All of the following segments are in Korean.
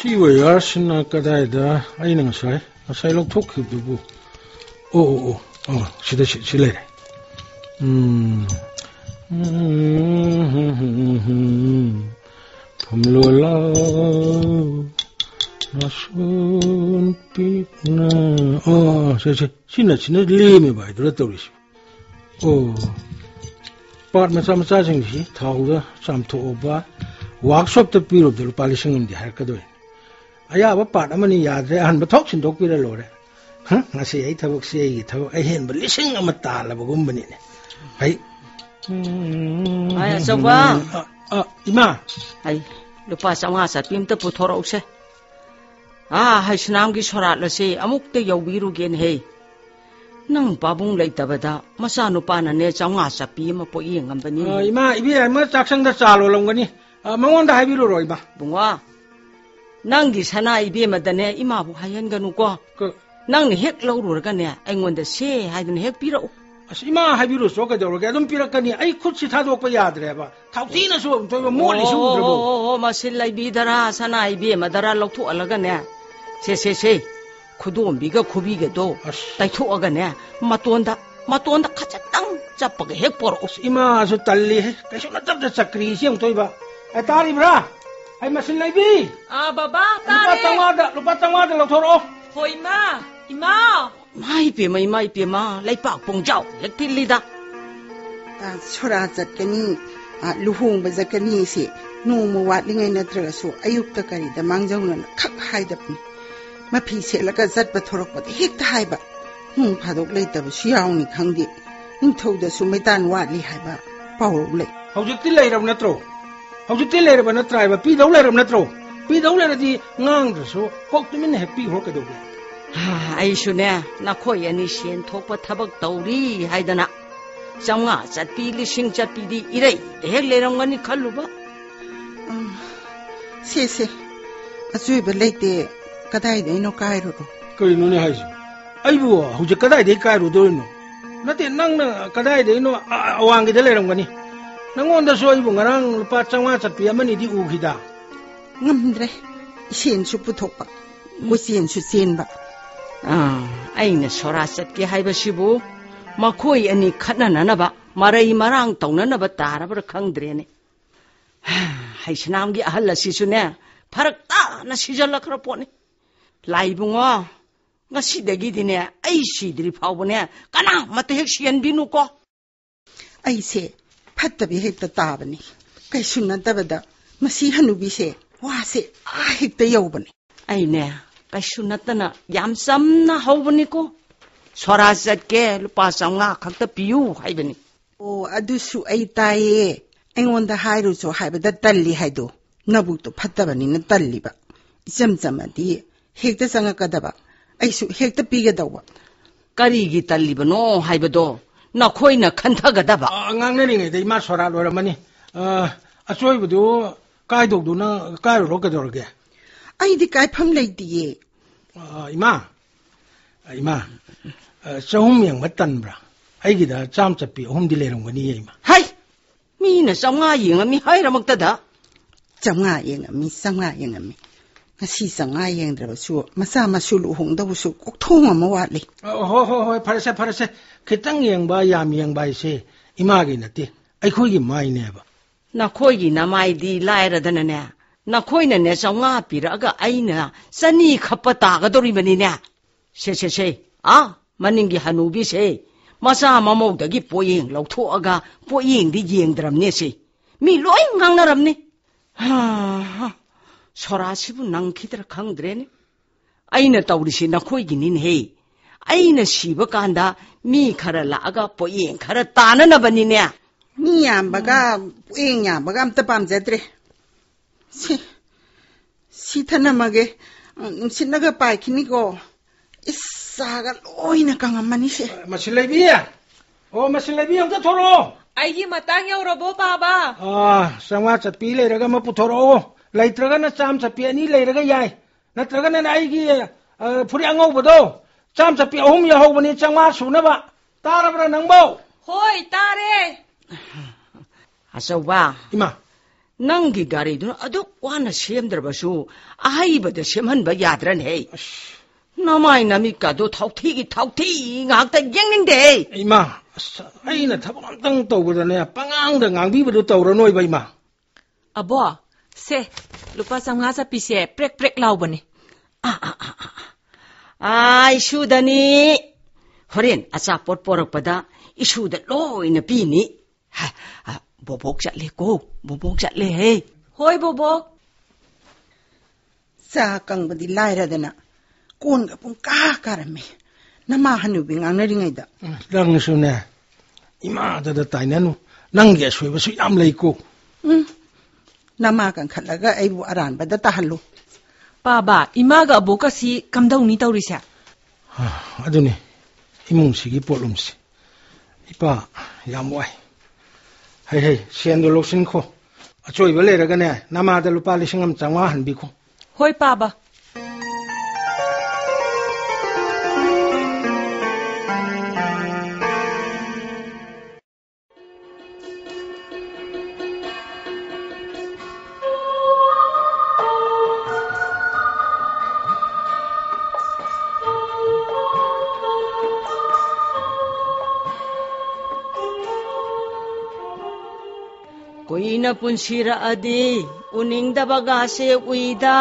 시워야신나 까다이다 아이는 사이 록토크두부 시다 실례래 봄로라 나순 빛나 신나 리메 봐야 들었더리시 빠르면서 생시 타우가 삼토오바 워크숍도 비로들 빨리 생긴데 할 거도 아야 빠르면이 야제 한번 톡신 독비를 노래 ngasi ay tabok siya ay tabok ay hen balising ang matala bagong banin ay ay asawa ima ay lupa sa nga sa pimta putoro siya hay sinam gi sorat la si amuk te yawiru gen hey nang babung lay tabada masano pa na ne sa nga sa pima po iyang ang banin ima ibi ay mataksang da salo lang gani mangonda hay biro roy ba bunga nang gi sana ibi madane ima bu hayan ganu ko nang ni hek laururga ne aingonda se haidun hek piro asima habiru so ka dawrga adum pirakani ai khutsi thadok pa yad re ba thautina so to moli su drabo masil lai bidara sanai bi madara loktu alaga ne se khudom biga khubi ge do tai thu aga ne matonda khachatang chappa ge hek por ima so talli he kaiso na tab da sakri siang toiba ai tari bra ai masil lai bi baba tari lupa tangwada lokthoro hoi ma ima mai pe ma lai pak pong jau hek tilida chora jatkani luhung ba jakani si nu mu wat lingai natra so ayuk ta kari da mangjau na khak haidapni ma phi se laka jat ba thorok ba hek ta haiba nu phadok lai ta su yaw ni khangdi ning thau da su maitan wat li haiba paw le hojik til lai ram natro hojik til lai ram natra ba pi dau lai ram natro pi dau lai di ngang da so kok tumin happy ho ka do ai shune na khoi ani shen thokpa thabak tauri haidana changa chatpi lising chatpi di irei hek lerang ngani khaluba se achui ba leite kadai dei no kai ro koi no ne haisi ai bu huje kadai dei kai ro do no nate nang na kadai dei no awang gi de lerang ngani nangon da so ai bu ngarang lupa changa chatpi amani di u khida ngamdre shen su puthokpa ko shen su sen ba aina sora satke haibasibu makhoi ani khatnanaba marai marang taunanaba tarabra khangdrene haisnamgi ahal asisune pharak ta na sijalla khara pone laibungo ngasidagi dine ai sidri phawbone kana mate hek sian binu ko ai se phattabi hekta tabani kai sunna tabada masi hanubi se wa se hekta yobane aine kaishunatana yam samna hawbani ko sorajat ke lupa sanga khakta piyu haibani adusu ai taye aingonda hairu so haibada talli haido nabu to phattabani na talliba jamjamadi hekta sanga kadaba aisu hekta piga dawba kari gi tallibano haibado na khoina khanthagada ba ngangne ringe dei ma sora loramani achoi budu kai dogdu na kai ro ka dorge ai di kai pham leitiye ima chahum yang matan bra ai gi da cham chapi hum di lerong gani ima hai mi na sanga yeng mi hai ramakta da changa yeng mi sanga yeng mi ngasi sanga yeng dra su masa masulu hong da su kok thong ma wat le ho parase khitang yeng ba yam yeng ba se ima gi na ti ai khoi gi mai ne ba na khoi gi na mai di lai ra da na ne na khoi na ne sanga piraga aina sani khapata ga dori bani ne se maningi hanubi se masa mamau dagi poyeng lautho aga poyeng di yeng dram ne se mi loi ngang na ram ne sora sibu nang khidra khang dre ne aina tawri si na khoi gi nin he aina siba kanda mi khara la aga poyeng khara tana na bani ne mi yam baga poyeng yam baga am ta pam jatre si thanamage sinaga pai khini ko isaga loina kangamani se masilaibi ang ta thoro aigi matang yaurabo baba sangwa chapi leiraga ma puthoro leitraga na cham chapi ani leiraga yai natraga na aigi phuri angau bodo cham chapi ahum ya hobani changwa sunaba tarabra nangbo hoi tare asawa ima ꯅꯪꯒꯤ ꯒꯥꯔꯤꯗꯨꯅ ꯑꯗꯨꯛ ꯋꯥꯅ ꯁꯦꯝꯗ꯭ꯔꯕꯁꯨ ꯑꯍꯩꯕꯗ ꯁꯦꯝꯍꯟꯕ ꯌꯥꯗ꯭ꯔꯅꯦ ꯅꯃꯥꯏ ꯅꯃꯤꯠꯀꯗꯣ ꯊꯧꯊꯤ ꯉꯥꯛꯇ ꯌꯦꯡꯅꯤꯡꯗꯦ ꯏꯃꯥ ꯑꯩꯅ ꯊꯕꯛ ꯑꯝꯇꯪ ꯇꯧꯕꯗꯅꯦ ꯄꯉꯥꯡꯗ ꯉꯥꯡꯕꯤꯕꯗꯨ ꯇꯧꯔꯅꯣꯏꯕ ꯏꯃꯥ ꯑꯕꯣ ꯁꯦ ꯂꯨꯄꯥ 500 ꯆꯠꯄꯤꯁꯦ ꯄ꯭ꯔꯦꯛ ꯄ꯭ꯔꯦꯛ ꯂꯥꯎꯕꯅꯦ ꯏꯁꯨꯗꯅꯤ ꯍꯣꯔꯦꯟ ꯑꯆꯥꯄꯣꯠ ꯄꯣꯔꯛꯄꯗ ꯏꯁꯨꯗ ꯂꯣꯏꯅ ꯄꯤꯅꯤ ꯕꯣꯕꯣꯛ ꯆꯠꯂꯦꯀꯣ ꯕꯣꯕꯣꯛ ꯆꯠꯂꯦ ꯍꯦ ꯍꯣꯏ ꯕꯣꯕꯣꯛ ꯆꯥ ꯀꯪꯕꯗꯤ ꯂꯥꯏꯔꯗꯅ ꯀꯣꯟꯒ ꯄꯨꯡ ꯀꯥꯔꯝꯃꯦ ꯅꯃꯥ ꯍꯅꯨꯕꯤ ꯉꯥꯡꯅꯔꯤꯉꯩꯗ ꯅꯪꯁꯨꯅꯦ ꯏꯃꯥꯗꯗ ꯇꯥꯏꯅꯅꯨ ꯅꯪꯒꯤ ꯑꯁꯣꯏꯕꯁꯨ ꯌꯥꯝ ꯂꯩꯀꯣ ꯅꯃꯥ ꯀꯟꯈꯠꯂꯒ ꯑꯩꯕꯨ ꯑꯔꯥꯟꯕꯗ ꯇꯥꯍꯜꯂꯨ ꯄꯥꯕ ꯏꯃꯥꯒ ꯑꯕꯣꯛꯀꯁꯤ ꯀꯝꯗꯧꯅꯤ ꯇꯧꯔꯤꯁꯦ ꯑꯗꯨꯅꯤ 이몽식이 볼음시 이빠 야모이 헤헤 시엔도 록신코 아초이 벌레라가네 나마다 루파 리싱엄 장와 한비코 호이 빠바 ꯀꯨꯏꯅ ꯄꯨꯟꯁꯤꯔꯛꯑꯗꯤ ꯎꯅꯤꯡꯗꯕꯒꯥꯁꯦ ꯎꯏꯗ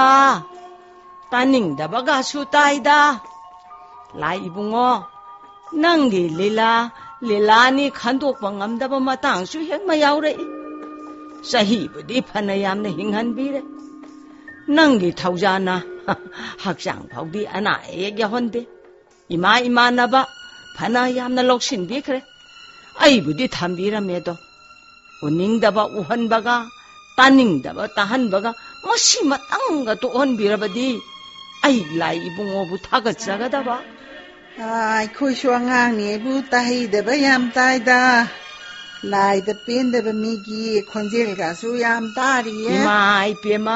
ꯇꯥꯅꯤꯡꯗꯕꯒꯥꯁꯨ ꯇꯥꯏꯗ ꯂꯥꯏ ꯏꯕꯨꯡꯉꯣ ꯅꯪꯒꯤ ꯂꯤꯂꯥꯅꯤ ꯈꯟꯗꯣꯛꯄ ꯉꯝꯗꯕ ꯃꯇꯥꯡꯁꯨ ꯍꯦꯛ ꯌꯥꯎꯔꯛꯏ ꯆꯍꯤꯕꯨꯗꯤ ꯐꯅ ꯌꯥꯝꯅ ꯍꯤꯡꯍꯟꯕꯤꯔꯦ ꯅꯪꯒꯤ ꯊꯧꯖꯥꯅ ꯍꯛꯆꯥꯡ ꯐꯥꯎꯗꯤ ꯑꯅꯥ ꯑꯌꯦꯛ ꯌꯥꯎꯍꯟꯗꯦ 이마나바 fana yamna loksin bikre aibudi thambiramedo unningdaba uhanbaga taningdaba tahanbaga masi matanga to onbirabadi ai lai ibungobu thagachagadaba ai khoisu angang ni bu tahidaba yam taida lai da pendaba migi khonjel ga su yam tariye mai pema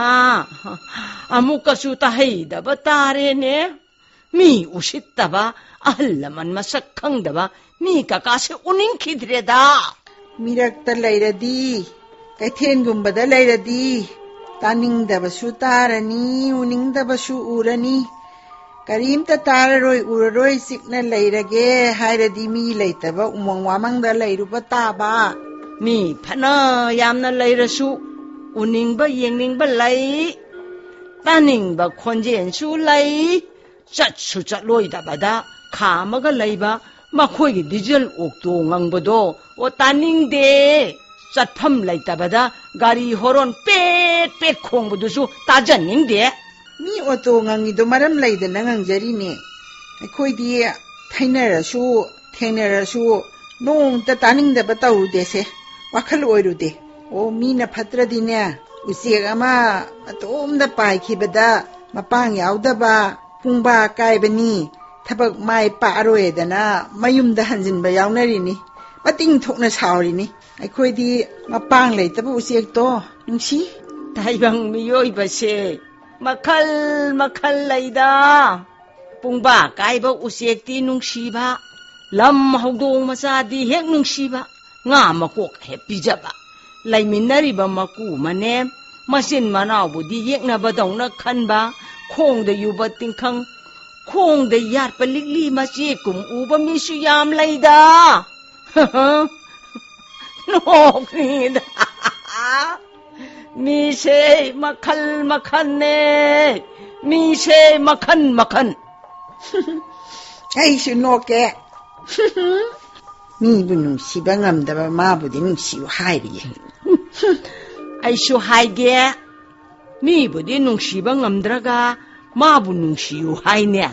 amukasu tahidaba tare ne mi usittaba ahallaman masak khangdaba mi kakase uningkhidreda mirakta lairadi kaithengumba da lairadi taningdaba su tarani uningdaba su urani karimta tararoi uraroi sikna lairage hairadi mi leitaba umong wamangda lairuba taba mi phana yamna lairasu uningba yengningba lai taningba khonjensu lai chatsu chatloidabada khamaga laiba makhoigi diesel okto ngangbado o taningde chatpham laitabada gari horon pet khongbudusu tajaningde mi auto ngangido maram laidana ngangjari ne akhoi di thainarasu nong ta taningdaba tawrude se wakhal oirude o mi na phatradi ne usek ama atomda paikhibada mapang yaudaba pungba kaibani thabak mai pa aroedana mayumda hanjinba yaunari mating thokna sawrini akhoi di mapang leitaba usek to nungsi taibang miyoi base makhal laida pungba kaiba usekti nungsiba lam hawdong masadi hek nungsiba nga makok he pijaba laiminariba maku manem masin manawbu di yeknaba dongna khanba khongda yuba tingkhang khongda yatpa ligli machi kum uba misu yam laida noknida mise makhal ne mise makhan ai su noke mi bunung sibangam da ma budi ning siu hairi ai su haige mi budi nung sibangam draga ma bu nung siu haine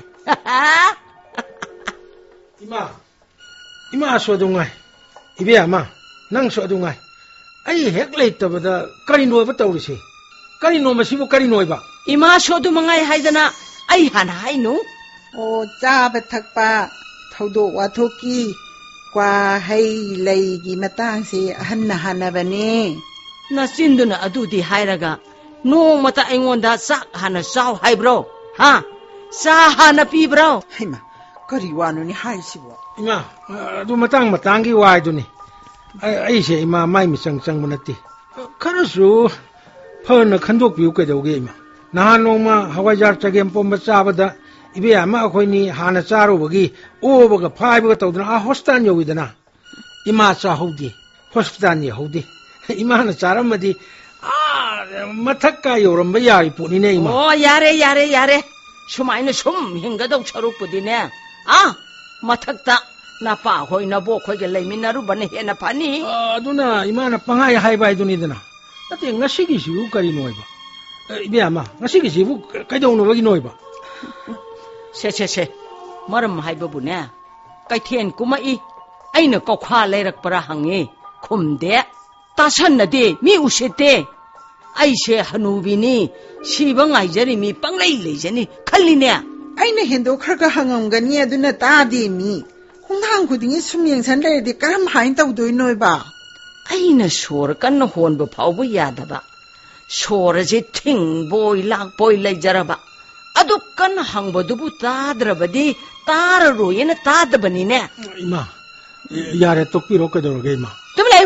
ima so dungai ibe ama nang so dungai ai hek leitabada kari noiba tawrisi kari no masibu kari noiba ima so du mangai haidana ai hana hainu o chaba thakpa thodo wathoki kwa hai lei gi matang se hanna hanabane na sinduna adudi hairaga no mata aingonda sak hana saw haibro ha sa hana pibro haima kari wanu ni haisibo ima du matang gi wai duni ai se ima mai mi chang manati kharasu ꯐꯅ ꯈꯟꯗꯣꯛꯄꯤꯌꯨ ꯀꯩꯗꯧꯒꯦ ꯏꯃꯥ ꯅꯍꯥꯟ ꯅꯣꯡꯃ ꯍꯋꯥꯏꯖꯥꯔ ꯆꯒꯦꯝ ꯄꯣꯝꯕ ꯆꯥꯕꯗ ꯏꯕꯦ ꯑꯃ ꯑꯩꯈꯣꯏꯅꯤ ꯍꯥꯟꯅ ꯆꯥꯔꯨꯕꯒꯤ ꯑꯣꯕꯒ ꯐꯥꯏꯕꯒ ꯇꯧꯗꯅ ꯍꯣꯁꯄꯤꯇꯥꯜ ꯌꯧꯋꯤꯗꯅ ꯏꯃꯥ ꯆꯥꯍꯧꯗꯦ ꯍꯣꯁꯄꯤꯇꯥꯜ ꯌꯧꯍꯧꯗꯦ ꯏꯃꯥꯅ ꯆꯥꯔꯝꯃꯗꯤ ꯃꯊꯛꯀ ꯌꯧꯔꯝꯕ ꯌꯥꯔꯤ ꯄꯣꯠꯅꯤꯅꯦ ꯏꯃꯥ ꯌꯥꯔꯦ ꯁꯨꯃꯥꯏꯅ ꯁꯨꯝ ꯍꯤꯡꯒꯗꯧ ꯁꯔꯨꯛꯄꯨꯗꯤꯅꯦ ꯃꯊꯛꯇ ꯅꯄꯥ ꯍꯣꯏ ꯅꯕꯣꯛ ꯈꯣꯏꯒ ꯂꯩꯃꯤꯟꯅꯔꯨꯕꯅ ꯍꯦꯟꯅ ꯐꯅꯤ ꯑꯗꯨꯅ ꯏꯃꯥꯅ ꯄꯪꯍꯥꯏ ꯍꯥꯏꯕ ꯍꯥꯏꯗꯨꯅꯤꯗꯅ ꯅꯠꯇꯦ ꯉꯁꯤꯒꯤꯁꯤꯕꯨ ꯀꯔꯤꯅꯣꯏꯕ ꯏꯕꯦ ꯑꯃ ꯉꯁꯤꯒꯤꯁꯤꯕꯨ ꯀꯩꯗꯧꯅꯕꯒꯤꯅꯣꯏꯕ ꯁꯦ ꯃꯔꯝ ꯍꯥꯏꯕꯕꯨꯅꯦ ꯀꯩꯊꯦꯜ ꯀꯨꯝꯃꯛꯏ ꯑꯩꯅ ꯀꯧꯈꯥ ꯂꯩꯔꯛꯄꯔꯥ ꯍꯪꯉꯤ ꯈꯨꯝꯗꯦ ꯇꯥꯁꯟꯅꯗꯦ ꯃꯤ ꯎꯁꯤꯠꯇꯦ ꯑꯩꯁꯦ ꯍꯅꯨꯕꯤꯅꯤ ꯁꯤꯕ ꯉꯥꯏꯖꯔꯤ ꯃꯤ ꯄꯪꯂꯩ ꯂꯩꯖꯅꯤ ꯈꯜꯂꯤꯅꯦ ꯑꯩꯅ ꯍꯦꯟꯗꯣꯛꯈ꯭ꯔꯒ ꯍꯪꯉꯝꯒꯅꯤ ꯑꯗꯨꯅ ꯇꯥꯗꯦ ꯃꯤ ꯈꯣꯡꯊꯥꯡ ꯈꯨꯗꯤꯡꯒꯤ ꯁꯨꯝ ꯌꯦꯡꯁꯟ ꯂꯩꯔꯗꯤ ꯀꯔꯝ ꯍꯥꯏꯅ ꯇꯧꯗꯣꯏꯅꯣꯏꯕ ꯑꯩꯅ ꯁꯣꯔ ꯀꯟꯅ ꯍꯣꯟꯕ ꯐꯥꯎꯕ ꯌꯥꯗꯕ ꯁꯣꯔꯁꯦ ꯊꯤꯡꯕꯣꯏ ꯂꯥꯛꯄꯣꯏ ꯂꯩꯖꯔꯕ ꯑꯗꯨ ꯀꯟꯅ ꯍꯪꯕꯗꯨꯕꯨ ꯇꯥꯗ꯭ꯔꯕꯗꯤ ꯇꯥꯔꯔꯣꯏꯅ ꯇꯥꯗꯕꯅꯤꯅꯦ 이마, 야래 똑비로 끄덕게 이마. 좀 레요.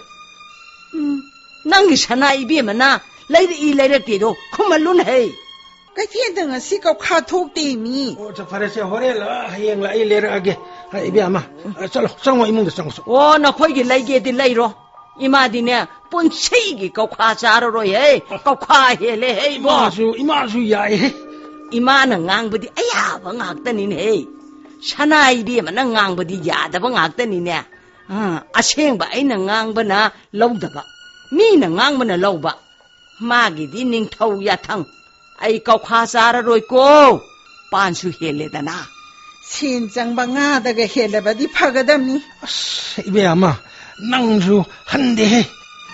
낭기 사나 이비에만나 레이드 이 레이드도 그말론 해. 그때는 시가 카톡데미. 저 파레세 호레라 하이앵라 이 레라게. 이비 아마. 쩔로 상모 이문도 상소. 나 거기 레이게디 레이로. 이마디네 본세이기 거과자로로 해. 거과해래 해 뭐. 이마수 야해. 이마는 앙부디 아야 방학더니네. 사나이비에만나 앙부디 야다 방학더니네. 아생바 아이는 앙바나 lâu đập 미는 앙바나 lâu吧 마기디 닝타우 야탕 아이 거과자로로 반수 헬레다나. 신장방아다가 헬레바디 파가담니. 이베 아마 낭주 한대 해.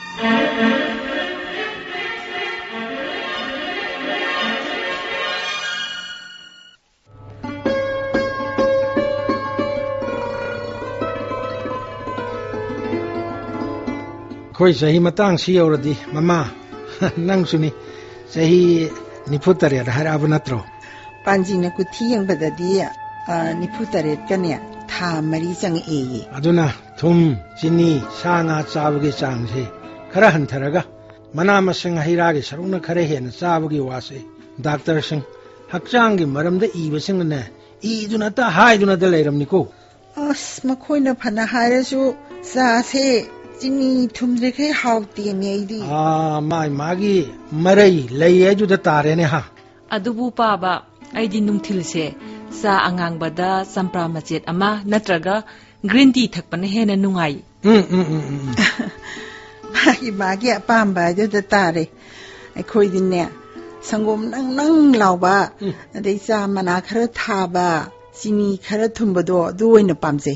거의 자히 마땅시 여러디 마마 낭수니 자히 니푸타레라 하라브나트로 반지나 구티영바다디 니푸타레까네 타 마리장 에이 아두나 둠 진니 사나 짜부기 장세 खरा हंथरगा मना मसिंग हिरागे सरुना खरे हेन चाबगी वासे डॉक्टर सिंह हक्चांगी मरमद इबसिंग ने इदुना ता हाइदुना द लेरमनिको अस मखोइना फना हायरसु सासे चिनी थुमरेखे हाउती मेइदी माई मागी मरई लइए जुद तारेने हा अदुबु पाबा आइदी नुंथिलसे सा अंगांगबदा चंप्रा मचेत अमा नत्रगा ग्रीन टी थकपने हेन नुंगाई इमागे अपाम्बा जुद तारे अखोइदिने संगोम नंग लाउबा अदै चा मना खर थाबा चिनी खर थुंबदो दुओइना पामजे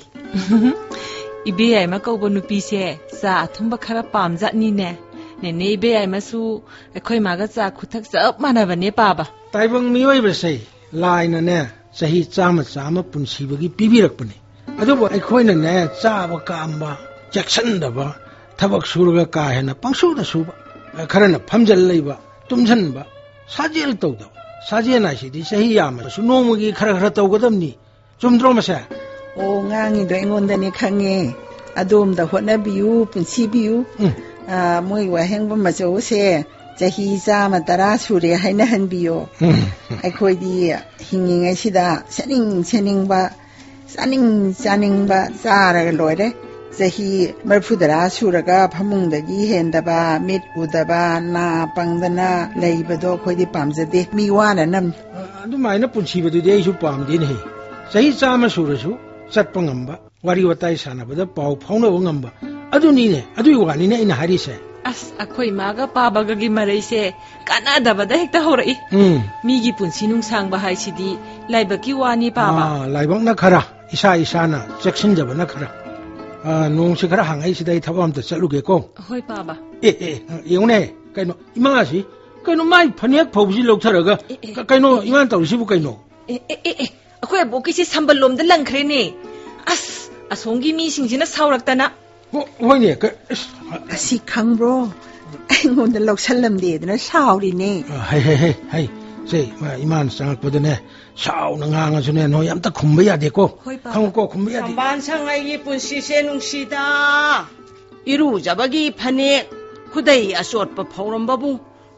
इबे आइमा कौबो नुपीसे चा थुंबा खर पामजानीने नेने इबे आइमासु अखोइ मागा चा खुथक सब मानबने पाबा ताइबंग मियोइबसे लाइनने सही चाम चाम पुनसिबगी पिबिरकपने अदुबो अखोइना ने चाबा कामबा जक्सनदबा थबक सुरगा काहेना पंगसुदा सुबा खरना फमजल लैबा तुमझनबा साजेल तौदा साजेना सिदि सही यामसु नोमगी खर खर तौगदमनी चुमद्रो मसे ओ ngangido engonda ne khange adom da hona biu punsi biu moi wa hengba macho se jahi sa ma tara sure haina han biu ai khoi di hinging ai sida saning ba saning ba sara loire jahi marfudara suraga phamung da gi henda ba mit udaba na pangdana leibado khoi di pamjade mi wana nam adu maina punsi badu de isu pamdi ne jahi chama surasu Chatap ngamba wari watai sanabada pau phaunabu ngamba adunine adui wanine ina harise अस अखोइ मागा पाबागगी मरैसे कानादबदा हेक्ता होरई मीगी पुन्सी नुंसांगबा हाइसिदी लाइबकी वानी पाबा लाइबंगना खरा इसा ना चेक्सिन जबना खरा नोंसे खरा हांगाई सिदाई थबम त चलुगे को होय पाबा येउने कइनो इमासी कइनो माइ फनेक फौजी लौथरगा कइनो इमान तौसिबु कइनो अखोइ बोकिसे संबललोमदा लंखरेने अस असोंगी मीसिंगसिना सावरक्तना होइने asi khangbro aingonda loksallamdedna saurine hai sei iman sangakpodane saw nanganga sune no yamta khumba yade ko khangko khumba yade ban sangai punsi se nungsida iru jabagi phane khudai asot pa phauram babu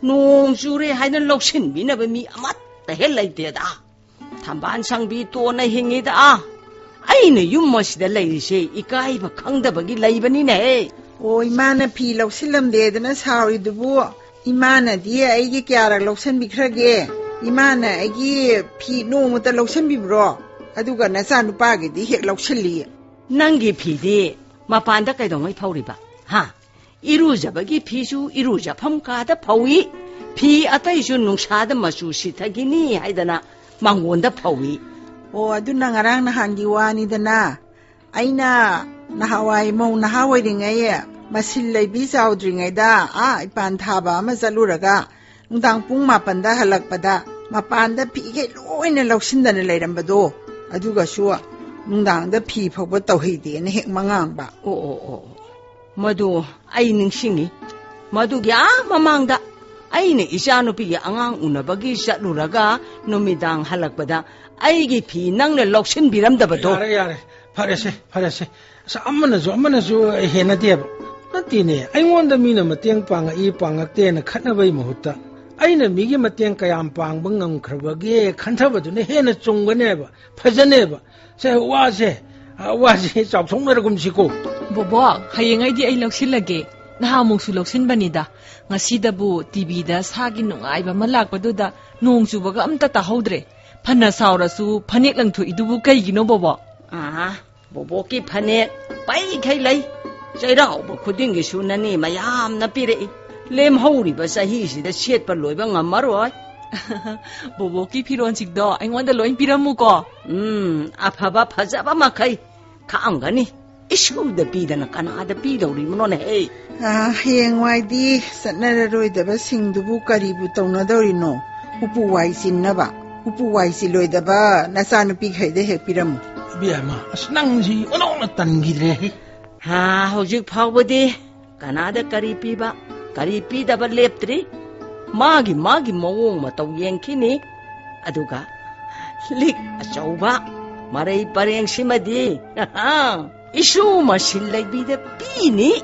nung jure haina loksin bina ba mi amat ta helai te da thamban sangbi to na hingi da aina yum masida lai se ikai ba khangda bagi lai bani ne o imana phi loksilam de dana sauri dubu imana di ai gi kyara loksan bi khrage imana ai gi phi no mu ta loksan bi bro aduga na sa nu pa gi di hek loksilli nangi phi di mapan da kai dong ai phauri ba ha iruja bagi phi su iruja pham ka da phawi phi atai su nungsa da masu sithagini haidana mangon da phawi o aduna ngarang na hangi wani dana aina na hawai mo na hawai ringai masil lai bi saudringai da ipan thaba ma zaluraga nungdang pung mapan da halakpada mapan da phi ge loina loksin da na leirambado aduga su nungdang da phi phawba tawhi de ne hek mangang ba o madu ai ningsingi madu gya mamangda ai ne isanu pi angang unabagi satluraga numidang halakpada ai gi phi nang ne loksin biramdabado yare farese sa amana zo hena deba natine aingonda mina mateng panga I pangakte na khatnabai mahutta aina migi mateng kayam pangba ngamkhrbage khantabadu ne hena chungganeba phajaneba se wase chawthongmeragum siko bobo hayengai di ai loksilage nahamuksu loksinbanida ngasidabu TV da sagi nungaiba malakpaduda nongchubaga amta tahodre phana saurasu phanek langthu idubu kaigino bobo bobo ki phane pai khai lai chairau ba khuding gi sunani mayam na pire lem hauri ba sahi si da set pa loiba ngamaroi bobo ki phiron sikdo aingonda loin piramu ko afaba phajaba makai khaangani isu da bidana kana da bidori monone he heng wai di satnara roi da ba singdubu karibu tawna dorino upu wai sinnaba upu wai siloi da ba nasanu pi khaide he piramu biama asnang ji onong tangidre hojik phawbadi kanada kari piba ba leptri magi mawong mataw yengkini aduga lik achauba marai pareng simadi isu masillai bida pini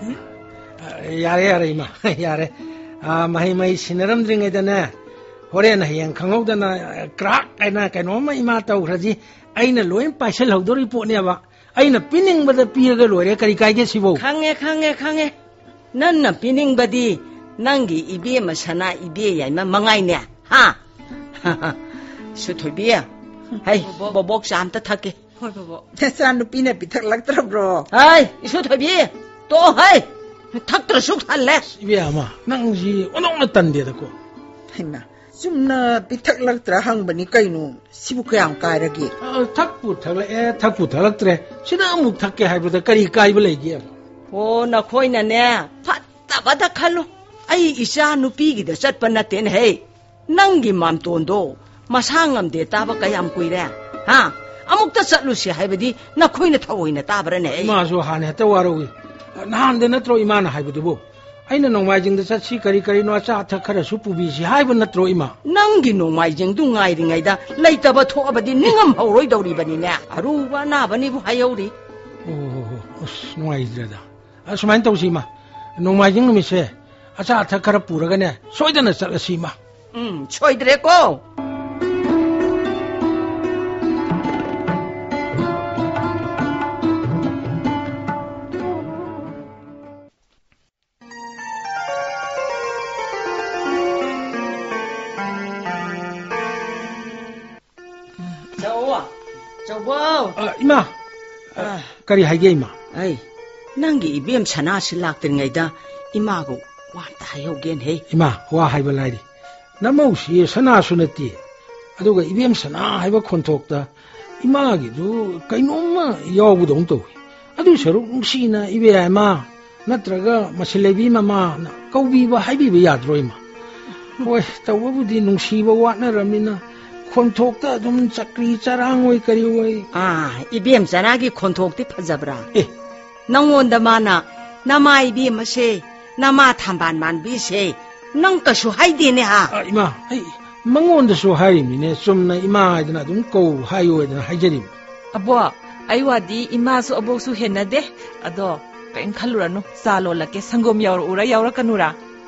yare ima yare mai sinaram dringedana horen hayang khangowdana crack aina kainoma ima tawraji aina loin paisal hawdori pone ba aina pining bada piraga lore kari kaige sibo khange nanna pining badi nangi ibe masana ibe yai ma mangai ne ha suthobiya hai bobok sam ta thake hoi bobo nasanu pina pithak laktra bro hai suthobi to hai thaktra suk thalle ibe ama nangji onong tande da ko haima sumna pithak laktra hangbani kainu sibu kayam kairage thakpu thalaktre sina amuk thakke haibada kari kaiba lege o na khoina ne phatta bada khalu ai isa nupi gi da chatpa na ten he nangi mam tondo masangam de taba kayam kuire ha amuk ta chatlu si haibadi na khoina thawoina tabra ne ma so hane ta warowi nahan de natro imana haibadu bo aina nongmaijing da chatsi kari no cha tha khara su pubi si haiba natro ima nangi nongmaijing du ngai ringai da laitaba tho abadi ningam hauroi dawri bani ne aruba na bani bu hayauri ngai da asmain tawsi ma nongmaijing mi se acha tha khara puraga ne soidana chalasi ma choidre ko ima kari haige ima ai nangi ibem sana silaktingaida ima go wanta hayogen he ima wa haiba laidi namau si sana sunati aduga ibem sana haiba khonthokta ima gi du kainoma yawu dong to adu saru sina ibe ama natraga masilebi mama kaubi ba haibi ba yadro ima oi tawbudi nungsiba watna ramina khonthokta dum chakri charang oi kari oi ibem sana gi khonthokti phajabra nangonda mana nama ibem se nama thamban man bi se nang kasu haide ne ha ima ai mangonda so hai mine sumna ima idana dum ko hayo idana haijarim abo aiwadi ima su abo su henade ado kain khaluranu salo lake sangom yaur ura kanura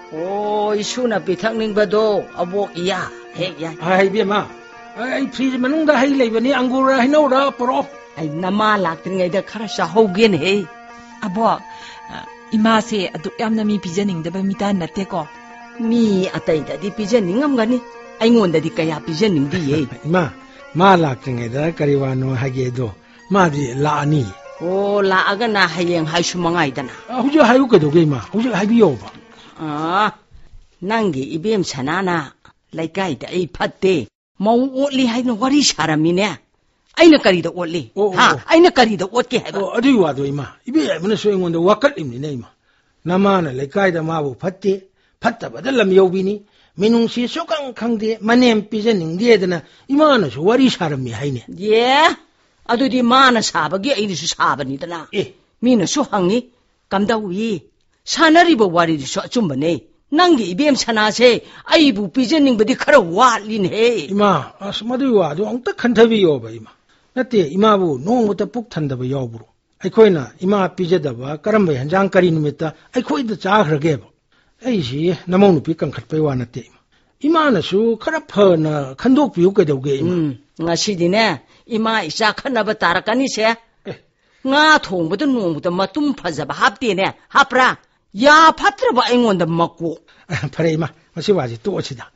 오, 이수나 비탁닝바도 아복이야. 핵야. 아이 비마. 아이 프리즈 만ung다 hay leibani angura hinora poro. 아이 나마 락드링에다 카라샤 호겐 해. 아보, 이마세 아두 얌나미 비자닝다바 미타 나테코. 미 아따이다디 비자닝암가니. 아잉원다디 까야 비자닝디 예. 이마 마락ting에다 까리와노 하게도 마디 라니. 오, 라아가나 하이행 하이슈망아이다나. 후저 하유께도 이마. 후저 하비요 봐. 아, 난게 이뱀 차나나. 라이까이다 이 팟데. mau otli hay no wari sharamine aina karida otli ha aina karida otke haiba adu wado ima ibe amna so ngonda wakat imni ne ima namana le kaida mabu phatte phatta badalam yobini minung si sokang khangde manem pijening diedana imana so wari sharami haine ye adudi mana sabagi aini su sabani dana mina so hangi kamdawi sanaribo wari so achumbane nangi ibem sanase aibu pijeningbadi khara watlin he ima asmadu wado angta khandabi yoba ima nate imabu nongota puk thandaba yobru aikhoina ima pijadaba karamba hanjang kari numita aikhoida chagrage ba aisi namonu pi kangkhatpai wa nate ima na su khara phana khandok piu kedauge ima ngasidine ima isa khanaba tarakani se nga thongbada nongbuda matum phajaba haptene hapra 야 파트라바 아잉원다 먹고 파레이마 마시와지 또 오치다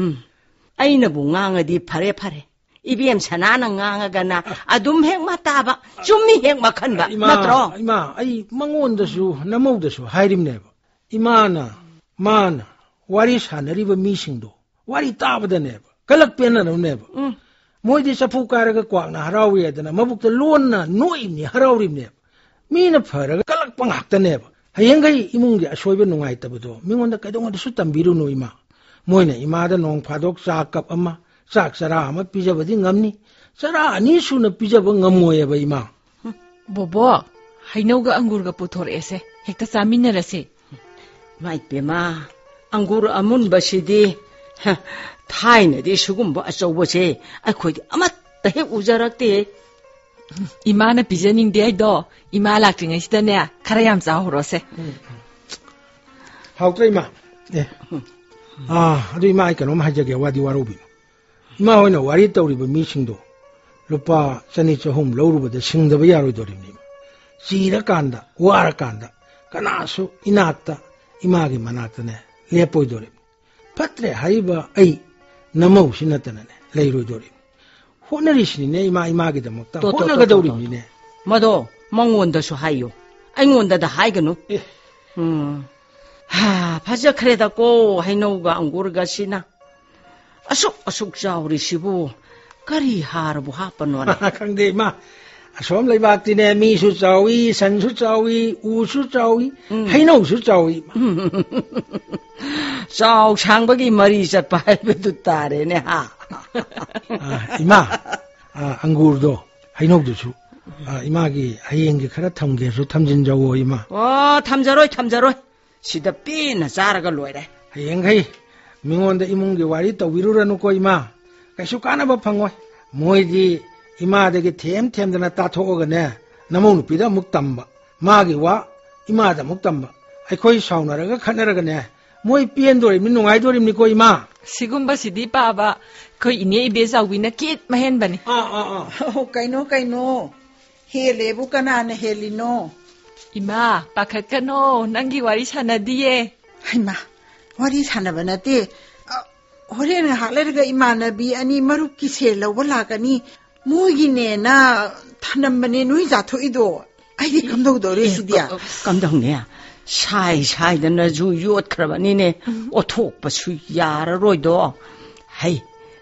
아이나부 강아디 파레 이비엠 사나나 강아가나 아둠 핵마 따바 좀미 핵마 칸바 맞더러 이마 아이 망원다수 나모다수 하이림네바 이마나 마나 와리 사나리바 미싱도 와리 따바다네바 갈락페나노네바 모이디 사푸카라가 꽉나 하라위에다나 마북다 론나 노임니 하라우림네바 미나 파라가 갈락빵학다네바 하영가이 이몽디 아쇼이베 농아이따부도 명원다 까동어도 수담비루노 이마 모이나 이마다 농 파독 싹갑 아마 싹사라 아마 삐져버디 ngam니 사라 아니 수나 삐져버 ngam모예바 이마 보보 하이노가 앙구르가 부토레세 헥타 싸미네라세 마이페마 앙구르 아문바시디 타이네디 수금보 아쇼보세 아코이디 아마따 해 우자락데 이마나 비자닝데 아이도 이마 락팅이시다네 카라얌 자호로세 하우트라 이마 예 아두 이마 이카노 하자게 와디 와로비 이마 호이나 와리 떠우리바 미싱도 루파 사니처 홈 로루바데 싱더바 야로이도리니 시라칸다 와라칸다 카나수 이나타 이마기 마나타네 레포이도리 파트레 하이바 아이 나모시나타네 레이로이도리 호너리시네 이마기다 먹다 호너가도리네 마도 망원다수 하이요 아잉원다다 하이가노 하 바자 크레다고 하이노가 앙고르가시나 아숙 자우리시부 까리 하르부 하빠노라 강데 이마 아솜 레이박티네 미수 자위 산수 자위 우수 자위 하이노수 자위 자우 창박이 머리 잡아 할배도 따레네 하 이마 앙구르도 하이노도수 이마기 하이엔게 카라 탐게수 탐진자고 이마 탐자로이 시다 삐나 자라가 로이래 하이엔가이 민원데 이몽게 와리 또 위루라노고 이마 가수 까나바 팡고 모이디 이마데게 템템드나 따토거네 나모누 피다 묵담바 마기와 이마다 묵담바 아이코이 사우나라가 카나라가네 모이 삐엔도리 민농아이도리니고 이마 시군바시디 빠바 그 이네 이베자 위나 킷 마헨바니 kaino 헬레부 까나네 헬리노 이마 바카카노 난기 와리 사나디에 하이마 와리 사나바나데 호레는 할레르가 이마나비 아니 마루키 셀라 올라가니 모기네나 타남바네 누이자 토이도 아이디 감독도레시디야 감독네 샤이샤이드나 주 요트크라바니네 오톡바수 야라로이도 하이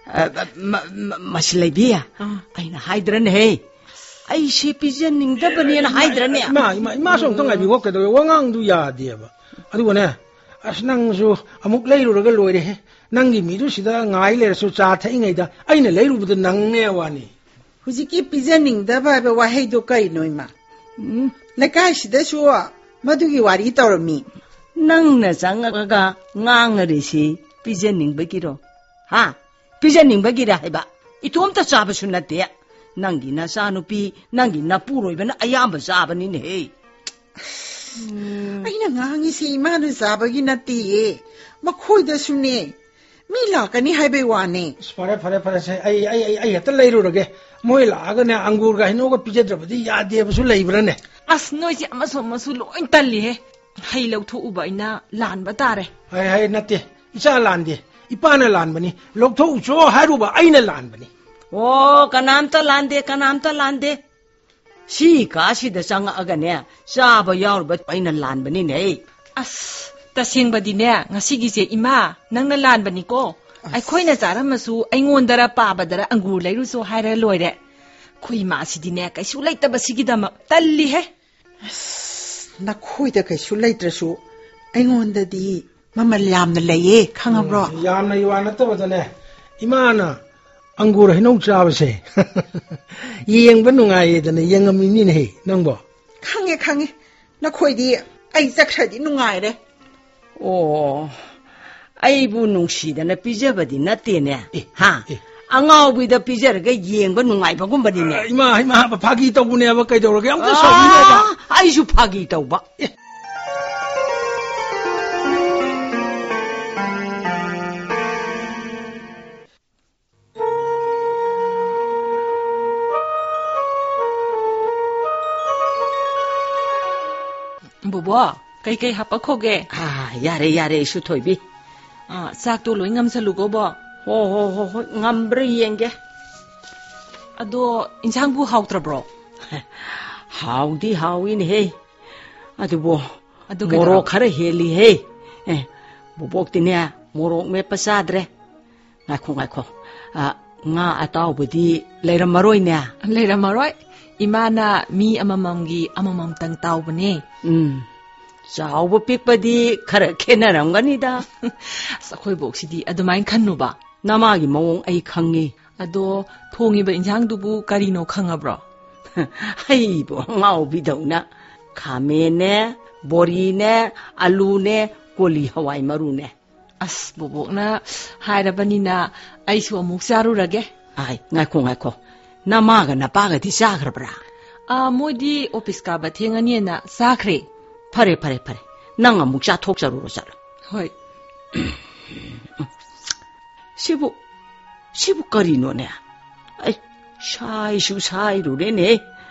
마실레비야 아이나 하이드라네 아이시 피제닝다바니나 하이드라네 이마 송통아 비고께도 왕앙도 야디에바 아두고네 아스낭수 아묵 레이루르가 로이레 낭기 미루시다 nga이레서 자타잉이다 아이나 레이루부도 낭네와니 후지키 피제닝다바베 와헤이도 까이노이마 레카시다슈 마두기 와리 떠르미 낭나 장가가 ngang 피제닝베기로 하 피제닝베기라 해봐 이톰다 잡아수 나대 낭기 나사누피 낭기 나뿌로이베나 아야amba 잡아니네 ꯑꯩꯅ ꯉꯥꯡꯉꯤꯁꯤ ꯏꯃꯥꯅ ꯆꯥꯕꯒꯤ ꯅꯠꯇꯦꯌꯦ ꯃꯈꯣꯏꯗꯁꯨꯅꯦ ꯃꯤ ꯂꯥꯛꯀꯅꯤ ꯍꯥꯏꯕꯩ ꯋꯥꯅꯦ ꯐꯔꯦ ꯁꯦ ꯑꯩ ꯍꯦꯛꯇ ꯂꯩꯔꯨꯔꯒꯦ ꯃꯣꯏ ꯂꯥꯛꯑꯒꯅꯦ ꯑꯪꯒꯨꯔꯒ ꯍꯩꯅꯧꯒ ꯄꯤꯖꯗ꯭ꯔꯕꯗꯤ ꯌꯥꯗꯦꯕꯁꯨ ꯂꯩꯕ꯭ꯔꯥꯅꯦ ꯑꯁ ꯅꯣꯏꯁꯦ ꯑꯃꯁꯨ ꯂꯣꯏ ꯇꯜꯂꯤꯍꯦ ꯍꯩ ꯂꯧꯊꯣꯛꯎꯕ ꯑꯩꯅ ꯂꯥꯟꯕ ꯇꯥꯔꯦ ꯍꯩ ꯅꯠꯇꯦ ꯏꯆꯥ ꯂꯥꯟꯗꯦ ꯏꯄꯥꯅ ꯂꯥꯟꯕꯅꯤ ꯂꯧꯊꯣꯛꯎꯆꯣ ꯍꯥꯏꯔꯨꯕ ꯑꯩꯅ ꯂꯥꯟꯕꯅꯤ ꯑꯣ ꯀꯅꯥꯝꯇ ꯂꯥꯟꯗꯦ ꯁꯤ ꯀꯥꯁꯤꯗ ꯆꯪꯉꯛꯑꯒꯅꯦ ꯆꯥꯕ ꯌꯥꯎꯔꯕ ꯑꯩꯅ ꯂꯥꯟꯕꯅꯤꯅꯦ ꯑꯁ ꯇꯁꯦꯡꯕꯗꯤꯅꯦ ꯉꯁꯤꯒꯤꯁꯦ ꯏꯃꯥ ꯅꯪꯅ ꯂꯥꯟꯕꯅꯤꯀꯣ ꯑꯩꯈꯣꯏꯅ ꯆꯥꯔꯝꯃꯁꯨ ꯑꯩꯉꯣꯟꯗꯔ ꯄꯥꯕꯗꯔ ꯑꯪꯒꯨꯔ ꯂꯩꯔꯨꯆꯣ ꯍꯥꯏꯔ ꯂꯣꯏꯔꯦ ꯑꯩꯈꯣꯏ ꯏꯃꯥꯁꯤꯗꯤꯅꯦ ꯀꯩꯁꯨ ꯂꯩꯇꯕꯁꯤꯒꯤꯗꯃꯛ ꯇꯜꯂꯤꯍꯦ ꯅꯈꯣꯏꯗ ꯀꯩꯁꯨ ꯂꯩꯇ꯭ꯔꯁꯨ ꯑꯩꯉꯣꯟꯗꯗꯤ ꯃꯃꯜ ꯌꯥꯝꯅ ꯂꯩꯌꯦ ꯈꯪꯉꯕ꯭ꯔꯣ ꯌꯥꯝꯅ ꯌꯨꯋꯥ ꯅꯠꯇꯕꯗꯅꯦ ꯏꯃꯥꯅ ꯑꯪꯒꯨꯔ ꯍꯩꯅꯧ ꯆꯥꯕꯁꯦ ꯌꯦꯡꯕ ꯅꯨꯡꯉꯥꯏꯌꯦꯗꯅ ꯌꯦꯡꯉꯝꯃꯤꯅꯤꯅꯦ ꯅꯪꯕꯣ ꯈꯪꯉꯦ ꯅꯈꯣꯏꯗꯤ ꯑꯩ ꯆꯠꯈ꯭ꯔꯗꯤ ꯅꯨꯡꯉꯥꯏꯔꯦ ꯑꯣ ꯑꯩꯕꯨ ꯅꯨꯡꯁꯤꯗꯅ ꯄꯤꯖꯕꯗꯤ ꯅꯠꯇꯦꯅꯦ ꯑꯉꯥꯎꯕꯤꯗ ꯄꯤꯖꯔꯒ ꯌꯦꯡꯕ ꯅꯨꯡꯉꯥꯏꯕꯒꯨꯝꯕꯅꯤꯅꯦ ꯏꯃꯥ ꯐꯥꯒꯤ ꯇꯧꯕꯅꯦꯕ ꯀꯩꯗꯧꯔꯒꯦ ꯑꯃꯨꯛꯇ ꯁꯥꯎꯕꯤꯅꯣꯕ ꯑꯩꯁꯨ ꯐꯥꯒꯤ ꯇꯧꯕ ꯕꯣꯕꯣ ꯀꯩ ꯍꯥꯞꯄꯛꯈꯣꯒꯦ ꯌꯥꯔꯦ 이수 ꯊꯣꯏꯕꯤ ꯆꯥꯛꯇꯣ ꯂꯣꯏ ꯉꯝꯁꯜꯂꯨꯀꯣ ꯕꯣ ꯍꯣꯏ ꯉꯝꯕ꯭ꯔꯥ ꯌꯦꯡꯒꯦ ꯑꯗꯣ ꯏꯟꯁꯥꯡꯕꯨ ꯍꯥꯎꯇ꯭ꯔꯕ꯭ꯔꯣ ꯍꯥꯎꯗꯤ ꯍꯥꯎꯏꯅꯦꯍꯦ ꯑꯗꯨꯕꯨ ꯃꯣꯔꯣꯛ ꯈꯔ ꯍꯦꯜꯂꯤꯍꯦ ꯕꯣꯕꯣꯛꯇꯤꯅꯦ ꯃꯣꯔꯣꯛ ꯃꯦꯠꯄ ꯆꯥꯗ꯭ꯔꯦ ꯉꯥꯏꯈꯣ ꯉꯥ ꯑꯇꯥꯎꯕꯗꯤ ꯂꯩꯔꯝꯃꯔꯣꯏꯅꯦ ꯂꯩꯔꯝꯃꯔꯣꯏ 이마나 미 아마맘기 아마맘땅 따오버니. 자오버 픽바디 카라 케나람가니다. 사코이 복시디 아두마인 칸누바. 나마기 몽 아이 캉니. 아도 통이버 인장두부 까리노 캉아브라. 하이보 마오비도나. 카메네, 보리네, 알루네, 꼴리 하와이 마루네. 아스 보복나 하이라바니나 아이수 묵사루라게. 아이 나이코. 나마가 나빠가디 싸그러브라. 모디 오피스 가바 탱아니에나 싸그레. 파레. 낭아 묵자 톡자루로 살아. 호이. 시부 거리노네. 아이, 샤이루레네.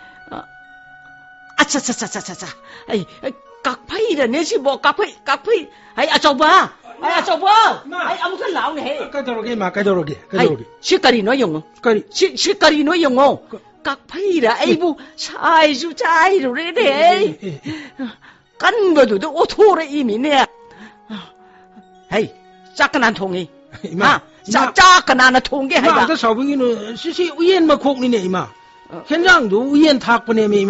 아차차차차차차. 아이, 깍파이라네, 시부, 깍파이. 아이, 아저봐. 아이, 아무튼 나오네. 까다로게. 시까리노 영어. 시까리노 영어. 깍파이라, 아이부, 샤이루레네. 깐거도도 오토레 이미네. 아이, 짜끈한 통이. 짜끈한 통게 하이가. 나 사부기는 시시 우연만 콕니네 이마. 현장도 우연 탁보네미 이마.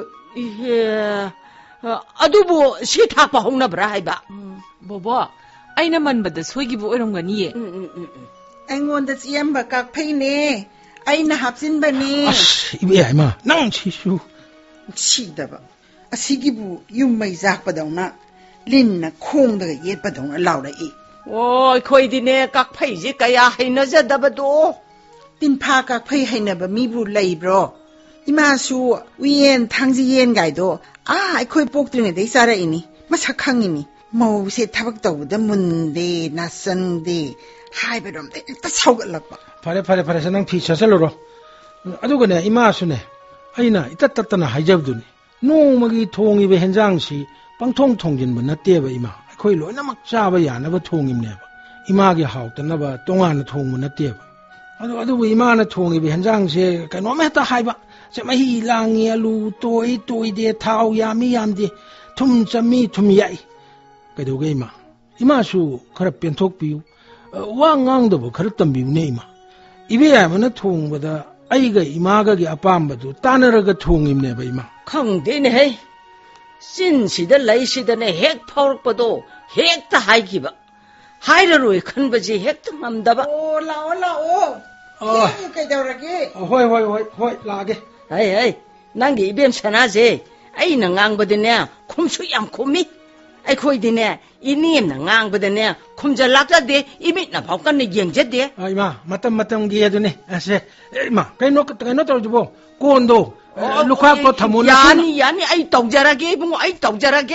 아두부 시탁바 홍나브라 하이바. 보보. 아이나 만바다 소이기부 오이런거니에. ꯑꯩꯉꯣꯟꯗ ꯆꯤꯌꯝꯕ ꯀꯥꯛꯐꯩꯅꯦ ꯑꯩꯅ ꯍꯥꯞꯆꯤꯟꯕꯅꯦ 이베야 이마 ꯅꯪ 치수 ꯁꯤꯗꯕ ꯑꯁꯤꯒꯤꯕꯨ ꯌꯨꯝ ꯃꯩ ꯆꯥꯛꯄꯗꯧꯅ ꯂꯤꯟꯅ ꯈꯣꯡꯗꯒ ꯌꯦꯠꯄꯗꯧꯅ ꯂꯥꯎꯔꯛꯏ ꯑꯩꯈꯣꯏꯗꯤꯅꯦ ꯀꯥꯛꯐꯩꯁꯦ ꯀꯌꯥ ꯍꯩꯅꯖꯗꯕꯗꯣ ꯇꯤꯟꯐꯥ ꯀꯥꯛꯐꯩ ꯍꯩꯅꯕ ꯃꯤꯕꯨ ꯂꯩꯕ꯭ꯔꯣ 이마수 우연 탕지옌가이도 ꯑꯩꯈꯣꯏ ꯄꯣꯛꯇ꯭ꯔꯤꯉꯩꯗꯩ ꯆꯥꯔꯛꯏꯅꯤ ꯃꯁꯛ ꯈꯪꯉꯤꯅꯤ ꯃꯧꯁꯦ ꯊꯕꯛ ꯇꯧꯕꯗ ꯃꯨꯟꯗꯦ ꯅꯥꯁꯟꯗꯦ 하이베롬데 일단 사오갈락봐. 파레 난 피쳐설로로. 아두거네 이마수네. 아이나 이따따따나 하이잡두니. 노마기 통입의 현장시 빵통통진분 나떼바 이마. 거의 로이나 막 잡아 야나바 통입네바. 이마기 하옥다나바 동안의 통문 나떼바. 아두 이마나 통입의 현장시 그놈했다 하이바. 저마히 랑이야 루또이데 타오 야미얌디 툼짜미 툼야이. 그도게 이마. 이마수 그래 변톡비우. 왕강도부 그랬던 미우네 이마. 이베야면은 통보다 아이가 이마가기 아빠암바도 따느라가 통임네바 이마. 강대네. 신시다 레이시다네 핵 파울빠도 핵다 하이기바. 하이러로이 큰바지 핵다 맘다바. 오 라오. 그이더라게. 호이 라게. 아이 난게 이뱀 사나제. 아이는 앙거드네. 콤수 양 콤미. ꯑꯩꯈꯣꯏꯗꯤꯅꯦ 이니엠나 ꯉꯥꯡꯕꯗꯅꯦ ꯈꯨꯝꯖꯜꯂꯛꯇꯗꯦ 이mit나 ꯐꯥꯎ ꯀꯟꯅ ꯌꯦꯡꯖꯗꯦ 이마 마tam마tam기 해두네 아세 이마 그ꯩꯅꯣ ꯇꯧꯔꯤꯕꯣ ꯀꯣꯟꯗꯣ ꯂꯨꯈꯥꯛꯇꯣ ꯊꯝꯃꯣ 야니 아이 ꯇꯧꯖꯔꯒꯦ 이bungo 아이 ꯇꯧꯖꯔꯒꯦ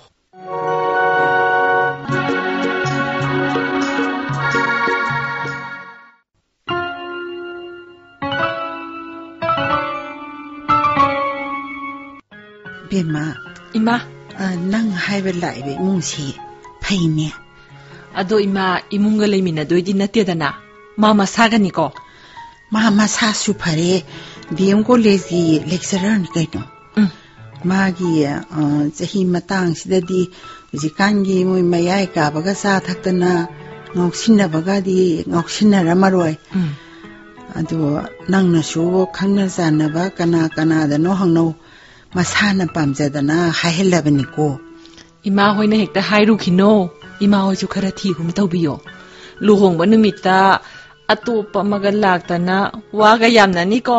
ꯕꯦꯝꯃ 이마 ꯅꯪ ꯍꯥꯏꯕ ꯂꯥꯛꯏꯕ ꯏꯃꯨꯡꯁꯤ ꯐꯩꯅꯦ ꯑꯗꯣ 이마 이문가 ꯂꯩꯃꯤꯟꯅꯗꯣꯏꯗꯤ ꯅꯠꯇꯦꯗꯅ ꯃꯥ ꯃꯁꯥꯒꯅꯤꯀꯣ ꯃꯥ ꯃꯁꯥꯁꯨ ꯐꯔꯦ ꯗꯤꯑꯦꯝ ꯀꯣꯂꯦꯖꯀꯤ ꯂꯦꯛꯆꯔꯔꯅꯤ ꯀꯩꯅꯣ ꯃꯥꯒꯤ ꯆꯍꯤ ꯃꯇꯥꯡꯁꯤꯗꯗꯤ ꯍꯧꯖꯤꯛꯀꯥꯟꯒꯤ ꯃꯣꯏ ꯃꯌꯥꯏ ꯀꯥꯕꯒ ꯆꯥ ꯊꯛꯇꯅ ꯉꯥꯎꯁꯤꯟꯅꯕꯒꯗꯤ ꯉꯥꯎꯁꯤꯟꯅꯔꯝꯃꯔꯣꯏ ꯑꯗꯣ ꯅꯪꯅꯁꯨ ꯈꯪꯅ ꯆꯥꯟꯅꯕ ꯀꯅꯥꯗꯅꯣ ꯍꯪꯅꯧ ꯃꯁꯥꯅ ꯄꯥꯝꯖꯗꯅ ꯍꯥꯏꯍꯜꯂꯕꯅꯤꯀꯣ 이마 ꯍꯣꯏꯅ ꯍꯦꯛꯇ ꯍꯥꯏꯔꯨꯈꯤꯅꯣ 이마 ꯍꯣꯏꯁꯨ ꯈꯔ ꯊꯤꯍꯨꯝ ꯇꯧꯕꯤꯌꯣ ꯂꯨꯍꯣꯡꯕ ꯅꯨꯃꯤꯠꯇ ꯑꯇꯣꯞꯄ ꯑꯃꯒ ꯂꯥꯛꯇꯅ ꯋꯥꯒ ꯌꯥꯝꯅꯅꯤꯀꯣ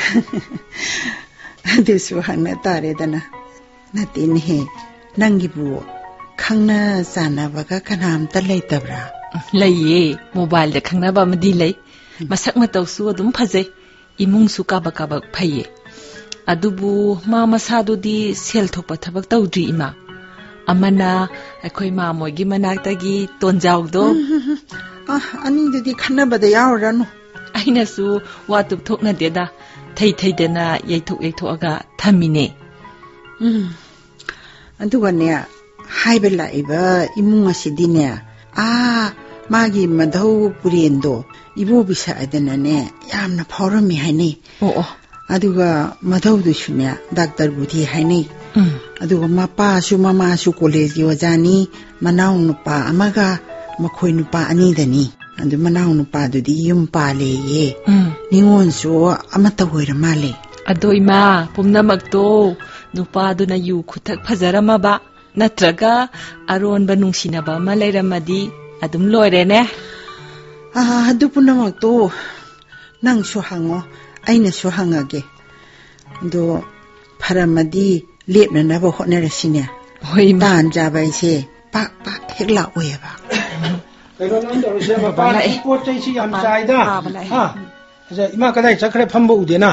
ꯑꯗꯨꯁꯨ ꯍꯪꯅ ꯇꯥꯔꯦꯗꯅ ꯅꯠꯇꯦꯅꯦꯍꯦ ꯅꯪꯒꯤꯕꯨ ꯈꯪꯅ ꯆꯥꯟꯅꯕꯒ ꯀꯅꯥꯝꯇ ꯂꯩꯇꯕ꯭ꯔꯥ ꯂꯩꯌꯦ ꯃꯣꯕꯥꯏꯜꯗ ꯈꯪꯅꯕ ꯑꯃꯗꯤ ꯂꯩ ꯃꯁꯛ ꯃꯇꯧꯁꯨ ꯑꯗꯨꯝ ꯐꯖꯩ ꯏꯃꯨꯡꯁꯨ ꯀꯥꯕꯛ ꯐꯩꯌꯦ ꯑꯗꯨꯕꯨ ꯃꯥ ꯃꯁꯥꯗꯨꯗꯤ ꯁꯦꯜ ꯊꯣꯛꯄ ꯊꯕꯛ ꯇꯧꯗ꯭ꯔꯤ ꯏꯃꯥ ꯑꯃꯅ ꯑꯩꯈꯣꯏ ꯃꯥꯃꯣꯏꯒꯤ ꯃꯅꯥꯛꯇꯒꯤ ꯇꯣꯟꯖꯥꯎꯗꯣ ꯑꯅꯤꯗꯨꯗꯤ ꯈꯟꯅꯕꯗ ꯌꯥꯎꯔꯨꯔꯅꯨ ꯑꯩꯅꯁꯨ ꯋꯥꯇꯨꯞ ꯊꯣꯛꯅꯗꯦꯗ ꯊꯩꯗꯅ ꯌꯩꯊꯣꯛꯑꯒ ꯊꯝꯃꯤꯅꯦ ꯑꯗꯨꯒꯅꯦ ꯍꯥꯏꯕ ꯂꯥꯛꯏꯕ ꯏꯃꯨꯡ ꯑꯁꯤꯗꯤꯅꯦ ꯃꯥꯒꯤ ꯃꯙꯧ ꯄꯨꯔꯦꯟꯗꯣ ꯏꯕꯣꯕꯤꯁꯛꯑꯗꯅꯅꯦ ꯌꯥꯝꯅ ꯐꯥꯎꯔꯝꯃꯤ ꯍꯥꯏꯅꯩ ꯑꯗꯨꯒ ꯃꯙꯧꯗꯨꯁꯨꯅꯦ ꯗꯥꯛꯇꯔꯕꯨꯗꯤ ꯍꯥꯏꯅꯩ ꯑꯗꯨꯒ ꯃꯄꯥꯁꯨ ꯃꯃꯥꯁꯨ ꯀꯣꯂꯦꯖꯀꯤ ꯑꯣꯖꯥꯅꯤ ꯃꯅꯥꯎ ꯅꯨꯄꯥ ꯑꯃꯒ ꯃꯈꯣꯏ ꯅꯨꯄꯥ ꯑꯅꯤꯗꯅꯤ ꯑꯗꯨ ꯃꯅꯥꯎ ꯅꯨꯄꯥꯗꯨꯗꯤ ꯌꯨꯝ ꯄꯥꯜꯂꯦꯌꯦ ꯅꯤꯉꯣꯟꯁꯨ ꯑꯃꯠꯇ ꯑꯣꯏꯔ ꯃꯥꯜꯂꯦ ꯑꯗꯣ ꯏꯃꯥ ꯄꯨꯝꯅꯃꯛꯇꯣ ꯅꯨꯄꯥꯗꯨꯅ ꯌꯨ ꯈꯨꯊꯛ ꯐꯖꯔꯝꯃꯕ ꯅꯠꯇ꯭ꯔꯒ ꯑꯔꯣꯟꯕ ꯅꯨꯡꯁꯤꯅꯕ ꯑꯃ ꯂꯩꯔꯝꯃꯗꯤ ꯑꯗꯨꯝ ꯂꯣꯏꯔꯦꯅꯦ ꯑꯗꯨ ꯄꯨꯝꯅꯃꯛꯇꯣ ꯅꯪꯁꯨ ꯍꯪꯉꯣ ꯑꯩꯅꯁꯨ ꯍꯪꯉꯒꯦ ꯑꯗꯣ ꯐꯔꯝꯃꯗꯤ ꯂꯦꯞꯅꯅꯕ ꯍꯣꯠꯅꯔꯁꯤꯅꯦ ꯍꯣꯏ ꯇꯥꯟ ꯆꯥꯕ ꯍꯥꯏꯁꯦ ꯄꯥꯛ ꯍꯦꯛ ꯂꯥꯛꯑꯣꯏꯕ ꯀꯩꯅꯣ ꯅꯪ ꯇꯧꯔꯤꯁꯦ ꯃꯄꯥꯟꯒꯤ ꯄꯣꯠ ꯆꯩꯁꯤ ꯌꯥꯝ ꯆꯥꯏꯗ ꯏꯃꯥ ꯀꯗꯥꯏ ꯆꯠꯈ꯭ꯔꯦ ꯐꯝꯕ ꯎꯗꯦꯅ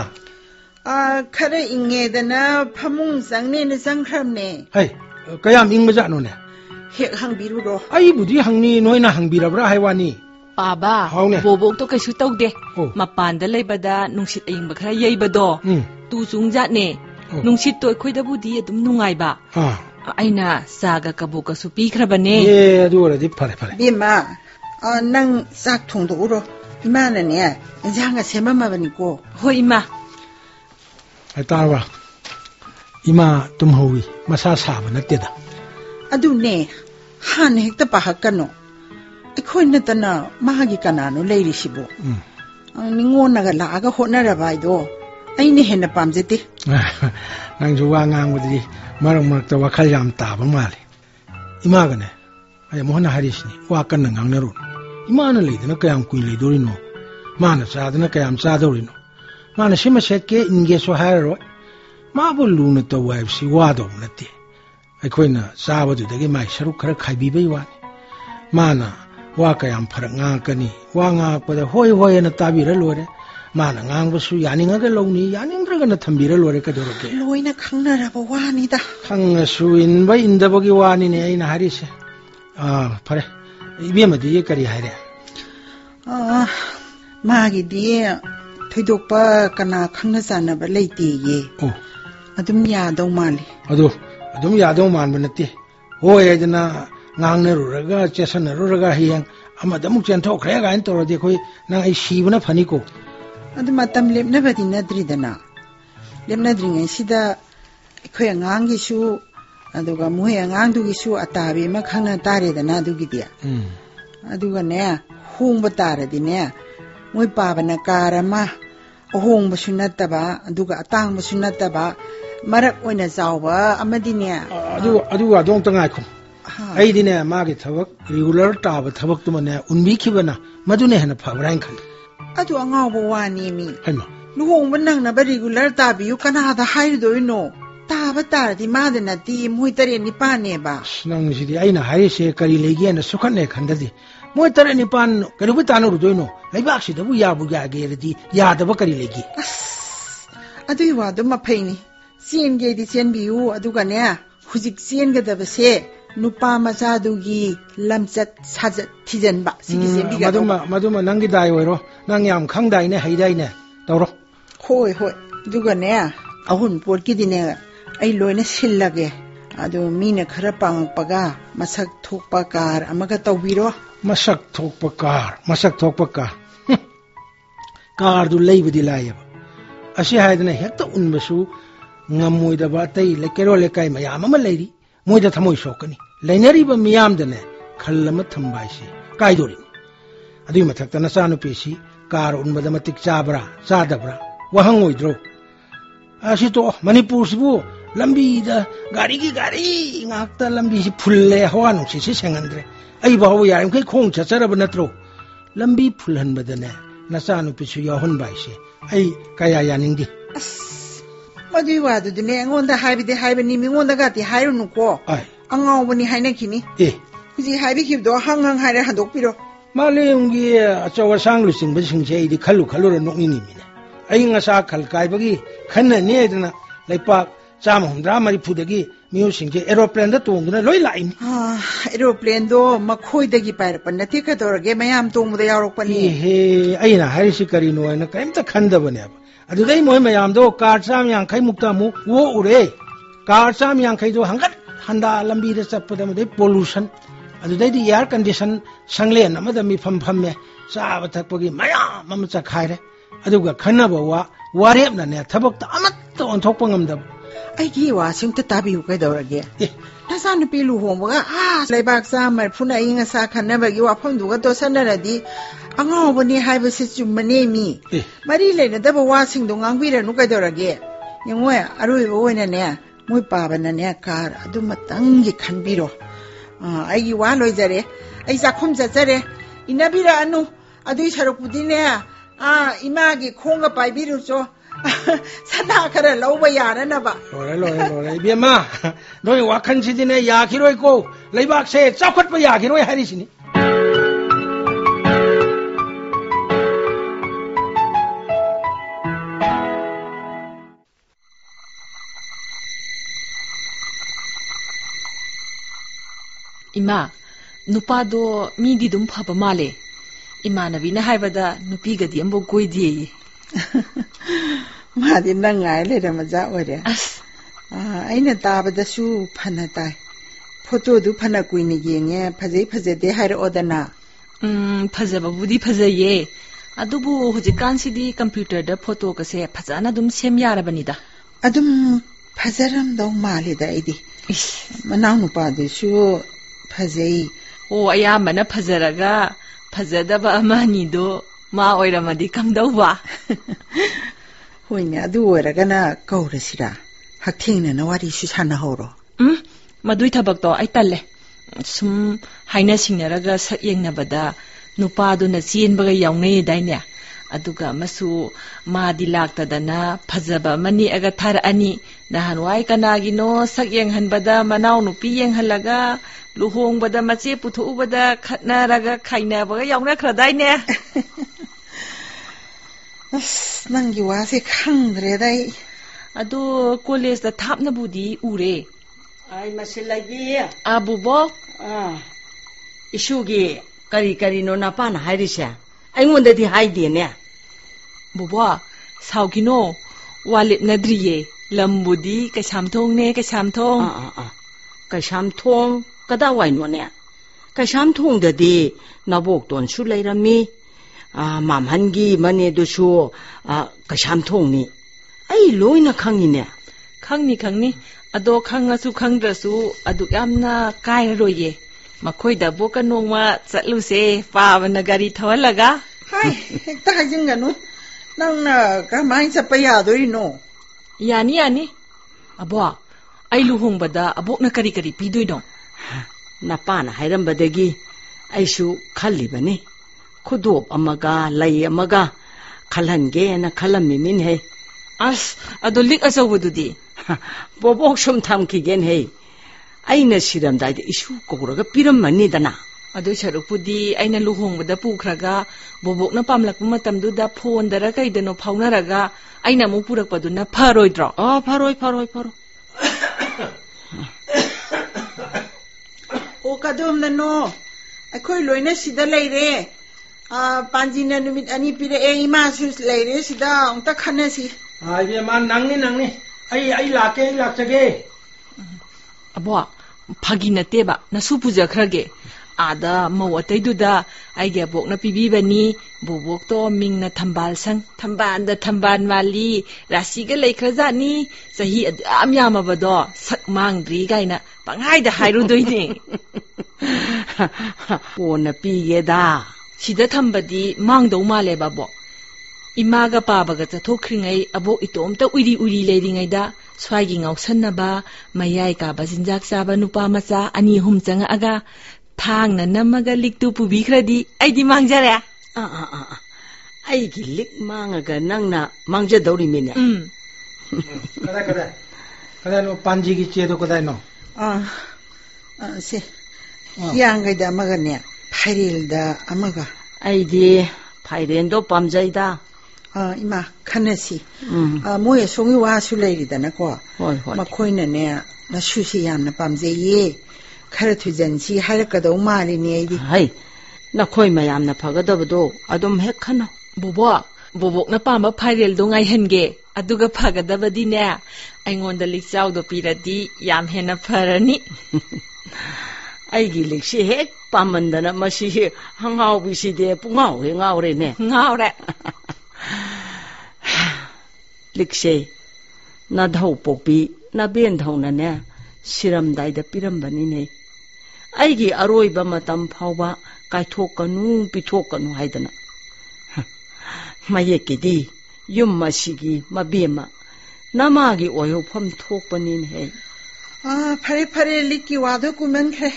ꯈꯔ ꯏꯪꯉꯦꯗꯅ ꯐꯃꯨꯡ ꯆꯪꯅꯦꯅ ꯆꯪꯈ꯭ꯔꯕꯅꯦ ꯍꯩ ꯀꯌꯥꯝ ꯏꯪꯕꯖꯥꯠꯅꯣꯅꯦ ꯍꯦꯛ ꯍꯪꯕꯤꯔꯨꯔꯣ ꯑꯩꯕꯨꯗꯤ ꯍꯪꯅꯤ ꯅꯣꯏꯅ ꯍꯪꯕꯤꯔꯕ꯭ꯔꯥ ꯍꯥꯏ ꯋꯥꯅꯤ ꯄꯥꯕ ꯕꯣꯕꯣꯛꯇꯣ ꯀꯩꯁꯨ ꯇꯧꯗꯦ ꯃꯄꯥꯟꯗ ꯂꯩꯕꯗ ꯅꯨꯡꯁꯤꯠ ꯑꯏꯪꯕ ꯈꯔ ꯌꯩꯕꯗꯣ ꯇꯨ ꯆꯨꯡꯖꯥꯠꯅꯦ ꯅꯨꯡꯁꯤꯠꯇꯣ ꯑꯩꯈꯣꯏꯗꯕꯨꯗꯤ ꯑꯗꯨꯝ ꯅꯨꯡꯉꯥꯏꯕ ꯑꯩꯅ ꯆꯥꯒ ꯀꯕꯣꯛꯀꯁꯨ ꯄꯤꯈ꯭ꯔꯕꯅꯦ ꯑꯗꯨ ꯑꯣꯏꯔꯗꯤ ꯐꯔꯦ ꯕꯦꯝꯃ ꯅꯪ ꯆꯥꯛ ꯊꯣꯡꯗꯣꯛꯎꯔꯣ 이마는요, 인상가 세마마니고. 호 이마. 따라와. 이마 좀 허위. 마사 사바 낫대다. 아두네. 한 헥다 바하까노. 이코인나타나 마하기 까나노 레이리시보. 닝오나가 라가 호나라바이도. 아이네 헤나 밤제티. 난 좋아 ngang 마락마락다 와칼 얌 따바 말이. 이마가네. 아야 뭐 하나 하리시니. 와 깐나 ngang 이마는 레이드나 그냥 꾸이 레이도리노. 마나 사드나 그냥 사도리노. 마나 심마세께 인게소 하러. 마볼 루나 또 와입시 와도 없는데. 아이코이나 사바도 되게 많이 서로 그렇게 가비베이 와니. 마나 와 그냥 파랑 ngang 와 ngang 호이호이나 따비를 로래. 마나 ngang 야닝하게 로니 야닝들어가나 탐비를 로래 그도록게. 로이나 강나라고 와니다. 강수 인바 인다보기 와니네 아이나 하리세. 파래. 이비에마디 그리 하래. 마기디 토이독바 까나 강나자나바 레이티예. 아둠 야도 말리. 아둠 야도 만바나티. 호에드나 ngang 제선으로가 히양 아마도 묵전 토크래가 안 떨어지 거기 나 이 시브나 파니고. 아두 마탐 렙나바디 나드리다나. 렙나드링에 시다 거야 ngang aduga muhe angang du gisu atabi ma khana tare da na du gidia aduga ne hong ba tare di ne moi pa ba na karama hong ba sunata ba aduga atang ba sunata ba marak oina zaw ba amadi ne aduga dong tangai khum ai di ne ma gi thawak regular ta ba thawak tu ne unmi khibana madune hana phabrain khan adu angaw ba wani mi haima lu hong ba nang na ba regular ta bi yu kana da hai do no ताबा तारदी मादना ती मोय तरे निपाने बा नंगसिदी आइना हाइसे करी लेगियाना सुखने खंददी मोय तरे निपान करिबु तानो रुदोइनो लैबाक्सिदबु याबु यागेरदी यादबा करी लेगी अदुइ वादो मफैनी चेनगेदी चेनबियु अदुगाने हुजिक चेनगदबसे नुपा मचादुगी लमचत साजत थिजनबा सिगी सेंबिगा मदुमा नंगी दाइ ओइरो नंग याम खंगदाइने हैदाइने तौरो होय होय दुगाने अहुन पोटकीदिने आई लोइना सिल्लगे अदु मीना खरा पांगपगा मसक थोकपा कार अमगा तौबिरो मसक थोकपा कार कार दु लेबदी लायब असी हायदना हेक्ता उनबसु ngam tay lekero lekai mayam ama leiri moida thamoi sokani leinari ba miyam dane khallama thambai si kaidori adui mathakta na sanu pesi kar unbada matik chabra sadabra wahang oidro asi to manipur sibu lambi da gari ngakta lambi si phulle hawanu si sengandre ai ba ho yarim kai khong chachara banatro lambi phulhan badane na sanu pesu yahon bai si ai kaya yaningdi मदुइ वादुदुने अंगोंदा हाइबिदे हाइबनी मिंगोंदा गाति हाइरुनुको अंगावबनी हाइनखिनी ए हुजि हाइबिखिबदो हंगंग हाइरा हंदोकपिरो मालेंगी अचौवा सांगलु सिंगबसिंगसे इदि खल्लु नोकनिनि मिने अइ ngasa खलकाइबगी खन्नने दना लैपाक चाम हुंद्रा मरिफुदगी मियुसिंगे एरोप्लेन दा तोंगना लोइ लाइनि एरोप्लेन दो मखोइदगी पाइरपन नथि कदोरगे मयाम तोंगमुदा यारोकपनी हे अइना हारिसि करिनो अइना कैमता खंदबने अदुदै मोय मयाम दो कार चाम यांखै मुक्ता मु वो उरे कार चाम यांखै दो हंगत हंदा लंबी द चपदा मदे पोल्यूशन अदुदै दि एयर कंडीशन संगले नमद मी फम चाब थकपगी मयाम मम चखाइरे अदुगा खन्नब वारेब नने थबक त अमत ओंथोक पंगमदब आइगी वासिंग त ताबिउ कैदौरगे नसा नुपी लुहोमगा लैबाक चामर फुना इंगा सा खन्नबगी वाफम दुगा तो सनरदी अंगावबनी हाइबसे चुम्मने मी मरी लेनदब वासिंग दो ngangbiranu कैदौरगे यंगोय अरुइबो ओइनने मोय पाबनने कार अदुमतंगी खनबिरो आइगी वा लोइजरे आई जाखुम जजरे इनाबिरा अनु अदुइ सरकुदिने इमागी खोंगा पाइबिरुचो सना खरा लौबा यारनबा लोरे बेमा नोय वाखनसिदिने याखिरोइको लैबाकसे चाखटपा याखिरोइ हारिसिनि इमा नुपादो मीदी दुम फाबा माले इमानबीना हाइबदा नुपीगदी अम्बो गोइदी मादी नंगाय लेरमजा ओरे आइना ताबदसु फना ताइ फोटो दु फना कुइने येंगे फजै फजदे हाइर ओदना फजबबुदी फजये अदुबु हुजिकानसिदी कंप्यूटर दा फोटो कसे फजाना दुम सेम यारबनिदा अदुम फजरम दौ मालेदा इदी मनाउ नुपादसु फजै ओ अयामना फजरगा फजदबा अमानिदो मा ओइरमदी कमदौबा होइने अदु ओइरगना कौरसिरा हक्थेंना नवारी सुसाना होरो मदुइ थबकतो आइ तल्ले सुम हाइना सिंगनरगा सक येंगनबदा नुपादुना चेनबगा यावनै दाइने अदुगा मसु मादी लाक्तदना फजबा मनी अगा थर अनि नहानवाई कनागिनो सक येंगहनबदा मनाउ नुपी येंगहलगा लुहोंगबदा मचे पुथुबदा खतनारगा खाइनाबगा यावना खरदाइने नंगी वासे खंद्रे दाइ अदो कॉलेज दा थापनबुदी उरे आई मसिलगी आबुबो इशुगी करी नो नापान हाइरिसे आइंगोंददी हाइदेने बुबो साउगिनो वालिप नद्रिये लंबुदी कैसामथोंने कैसामथों कैसामथों कदा वाइनोने कैसामथोंददी नबोक्तोन सु लैरमी मामहनगी मने दुसु कैसामथोंनी आई लोइना खंगिने खंगनी अदो खंगसु खंगद्रसु अदु यामना कायरोये मखोइदा बोका नोंमा चलुसे पावना गाड़ी थवलगा हाय हेक्ता हाजिंगनु नंगना कमाइ चप्पा यादोरिनो यानी अबो आई लुहोंबदा अबोकना करी पीदोइनो नपाना हाइरंबदगी आइसु खल्लिबनी खुदोप अमगा लई अमगा खलहनगेना खलमिमिन है अस अदो लिक अचौबदुदी 보복 좀 담기겐 해. 아이나 시름다이데 이슈 꼬그러가 삐름만니다나. ꯑꯗꯨ ꯁꯔꯨꯛꯄꯨꯗꯤ ꯑꯩꯅ ꯂꯨꯍꯣꯡꯕꯗ ꯄꯨꯈ꯭ꯔꯒ ꯕꯣꯕꯣꯛꯅ ꯄꯥꯝꯂꯛꯄ ꯃꯇꯝꯗꯨꯗ ꯐꯣꯟꯗꯔ ꯀꯩꯗꯅꯣ ꯐꯥꯎꯅꯔꯒ ꯑꯩꯅ ꯑꯃꯨꯛ ꯄꯨꯔꯛꯄꯗꯨꯅ ꯐꯔꯣꯏꯗ꯭ꯔꯣ? ꯐꯔꯣꯏ. ꯑꯣ ꯀꯗꯣꯝꯗꯅꯣ ꯑꯩꯈꯣꯏ ꯂꯣꯏꯅ ꯁꯤꯗ ꯂꯩꯔꯦ. ꯄꯥꯟꯖꯤꯅ ꯅꯨꯃꯤꯠ 2 ꯄꯤꯔꯛꯑꯦ. ꯏꯃꯥꯁꯨ ꯂꯩꯔꯦ ꯁꯤꯗ ꯑꯃꯨꯛꯇ ꯈꯟꯅꯁꯤ. 이제마 낭니. 아이 락자게. ꯑꯕꯣ ꯐꯥꯒꯤ ꯅꯠꯇꯦꯕ ꯅꯁꯨ ꯄꯨꯖꯈ꯭ꯔꯒꯦ. 아다 ꯃꯧ ꯑꯇꯩꯗꯨꯗ ꯑꯩꯒꯤ ꯑꯕꯣꯛꯅ ꯄꯤꯕꯤꯕꯅꯤ. ꯕꯣꯕꯣꯛꯇꯣ ꯃꯤꯡꯅ ꯊꯝꯕꯥꯜꯁꯪ, ꯊꯝꯕꯥꯜꯗ ꯊꯝꯕꯥꯜ ꯃꯥꯜꯂꯤ, ꯔꯥꯁꯤꯒ ꯂꯩꯈ꯭ꯔꯖꯥꯠꯅꯤ, ꯆꯍꯤ ꯑꯗꯨꯌꯥꯝ ꯌꯥꯝꯃꯕꯗꯣ ꯁꯛ ꯃꯥꯡꯗ꯭ꯔꯤ ꯀꯥꯏꯅ ꯄꯪꯍꯥꯏꯗ ꯍꯥꯏꯔꯨꯗꯣꯏꯅꯦ. ꯀꯣꯟꯅ ꯄꯤꯒꯦꯗ. ꯁꯤꯗ ꯊꯝꯕꯗꯤ ꯃꯥꯡꯗꯧ ꯃꯥꯜꯂꯦꯕ ꯑꯕꯣꯛ. 이마가 빠바가 자토크링의 아복 이또엄따 우리 레링의다 스와이기 ngausan나바 마야이 까바 진작 사바 누파 마사 아니 훔짱아가 탕나 남마가 릭두 부비크라디 아이디 망자래. 아이기 릭 망아가 낭나 망자더리미냐. 그다이 너 반지기 째도 그다이 너. 세. 양가이다 아마가냐. 파일다 아마가. 아이디 파일엔도 밤자이다. 이마 칸네시. 뭐에 송이 와수 레이리다나고. 마코이네네 나 슈시 얌나 밤제예. 카르투잔시 하르까도 말이니 아이디. 하이. 나 코이 마얌나 파가더버도 아돔 핵하나. 보복나 빠마 파일도 ngaihenge aduga phagadabadine aingonda likchawdo piradi yam hena pharani. 아이기 릭시 핵 빠만다나 마시 항하오비시데 뿡하오레네. ngawre. 릭시 나다우 뽑비 나벤다우나네 시람다이다 삐람바니네. 아이기 아로이바 마담 파오바 가이토까누 비토까누 하이다나. 마예끼디 윤마시기 마비마 나마기 오요팜 톡바니네. 파레 리끼 와도 꾸면 그래.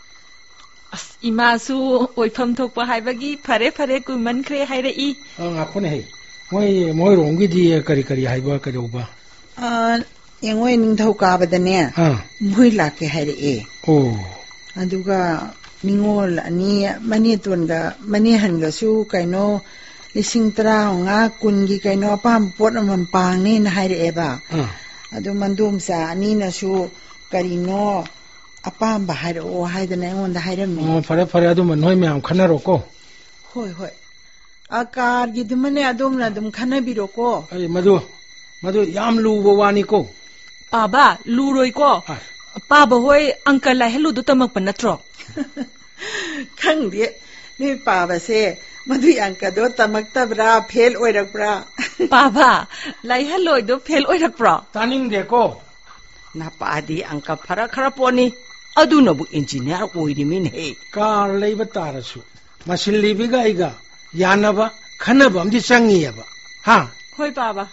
이마수 오이팜 톡바 하이바기 파레 꾸면 그래 하이레이. 아코네 해. 뭐이 롱기디 까리 하이바 까리 오바. 영어에 닝타우 까바다네. 뭐이 라케 하이레이. 오. 아두가 닝올 아니 마니 돈가 마니 한가수 까이노 리싱 트라옹아 군기 까이노 팜 포트만 빵니 하이레에바. 아두 만돔사 아니나수 까리노 아빠amba 하이로 하이드네 온다 하이르미. 파레 아두만 너희 명 카나로고. 호이. 아까기드만에 아돔나 좀 카나비로고. 아이 마두 얌 루보 와니고. 빠바 루로이고. 빠바 호이 앙칼라 헬루도 따먹바 나트로. 칸디 네 빠바세 마두 앙카도 따먹다브라 펠 오이락브라. 빠바 라이 헬로이도 펠 오이락브라. 따닝데고. 나빠디 앙카 파라 카라포니 아두나부 인지니어 오이리미네. 까 레이바 따라수 마실리비가 아이가 야나바 카나바 엄디 짱이야바. 하. 호이 빠바.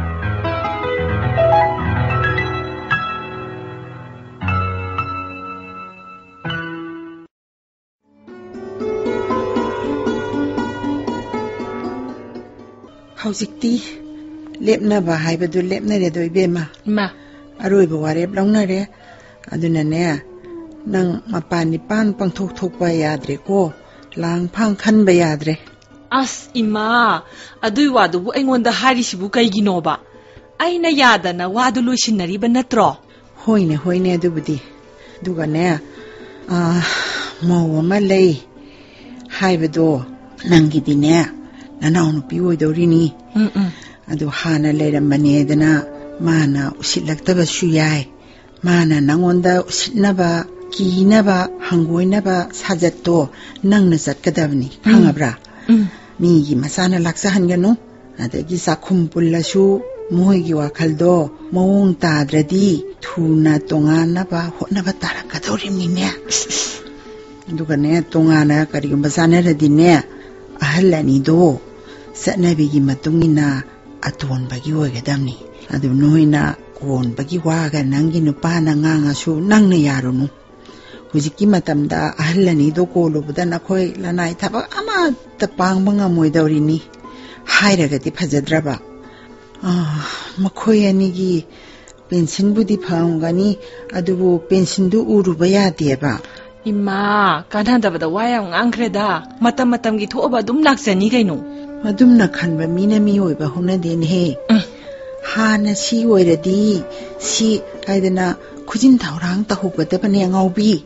하우직디 랩나바 하이바도 랩나레도 이베마. 마. 아로이바 와랩 랑나레. 아두나네 năng mapan nipan pangthok thokpa yadreko lang phang khanba yadre. As ima adui wadu bu aingonda harisibu kaigino ba aina yadana wadu loisinariba natro. Hoine adubudi duga ne maw ma lei haibado nangidine nanaw nupi oidorini. Adu hana leiramane dana mana usilaktaba su yai. mana nangonda usitnaba kihinaba hangoinaba sajatto nangna jatkadabni khangabra. 미기 마사나 락사한가노 아데기 사쿰불라슈 모이기 와칼도 모옹 따드라디 투나 동아나바 호나바 따라가도리미네. 누가네 동아나 가리고 마사나라디네 아할라니도 삿나비기 마뚱이나 아톤바기 오게담니. 아두 노이나 곤바기 와가 nangi 누파나 ngangasu nangna 야로노. Hujiki matamda ahalanido kolobuda nakoi lanai thaba ama tapang banga moidaurini hairagati phajadraba. Makhoi anigi 펜신부디 파운가니 아두부 펜신도 우루바 야데바 이마 간한다보다 와양 앙크레다 마땀기 토어바 둠 락자니 가이노 마둠나 칸바 미나미 오이바 호나데네 하나 시 오이라디 시 아이드나 쿠진 타오랑 따후거다바네 ngaubi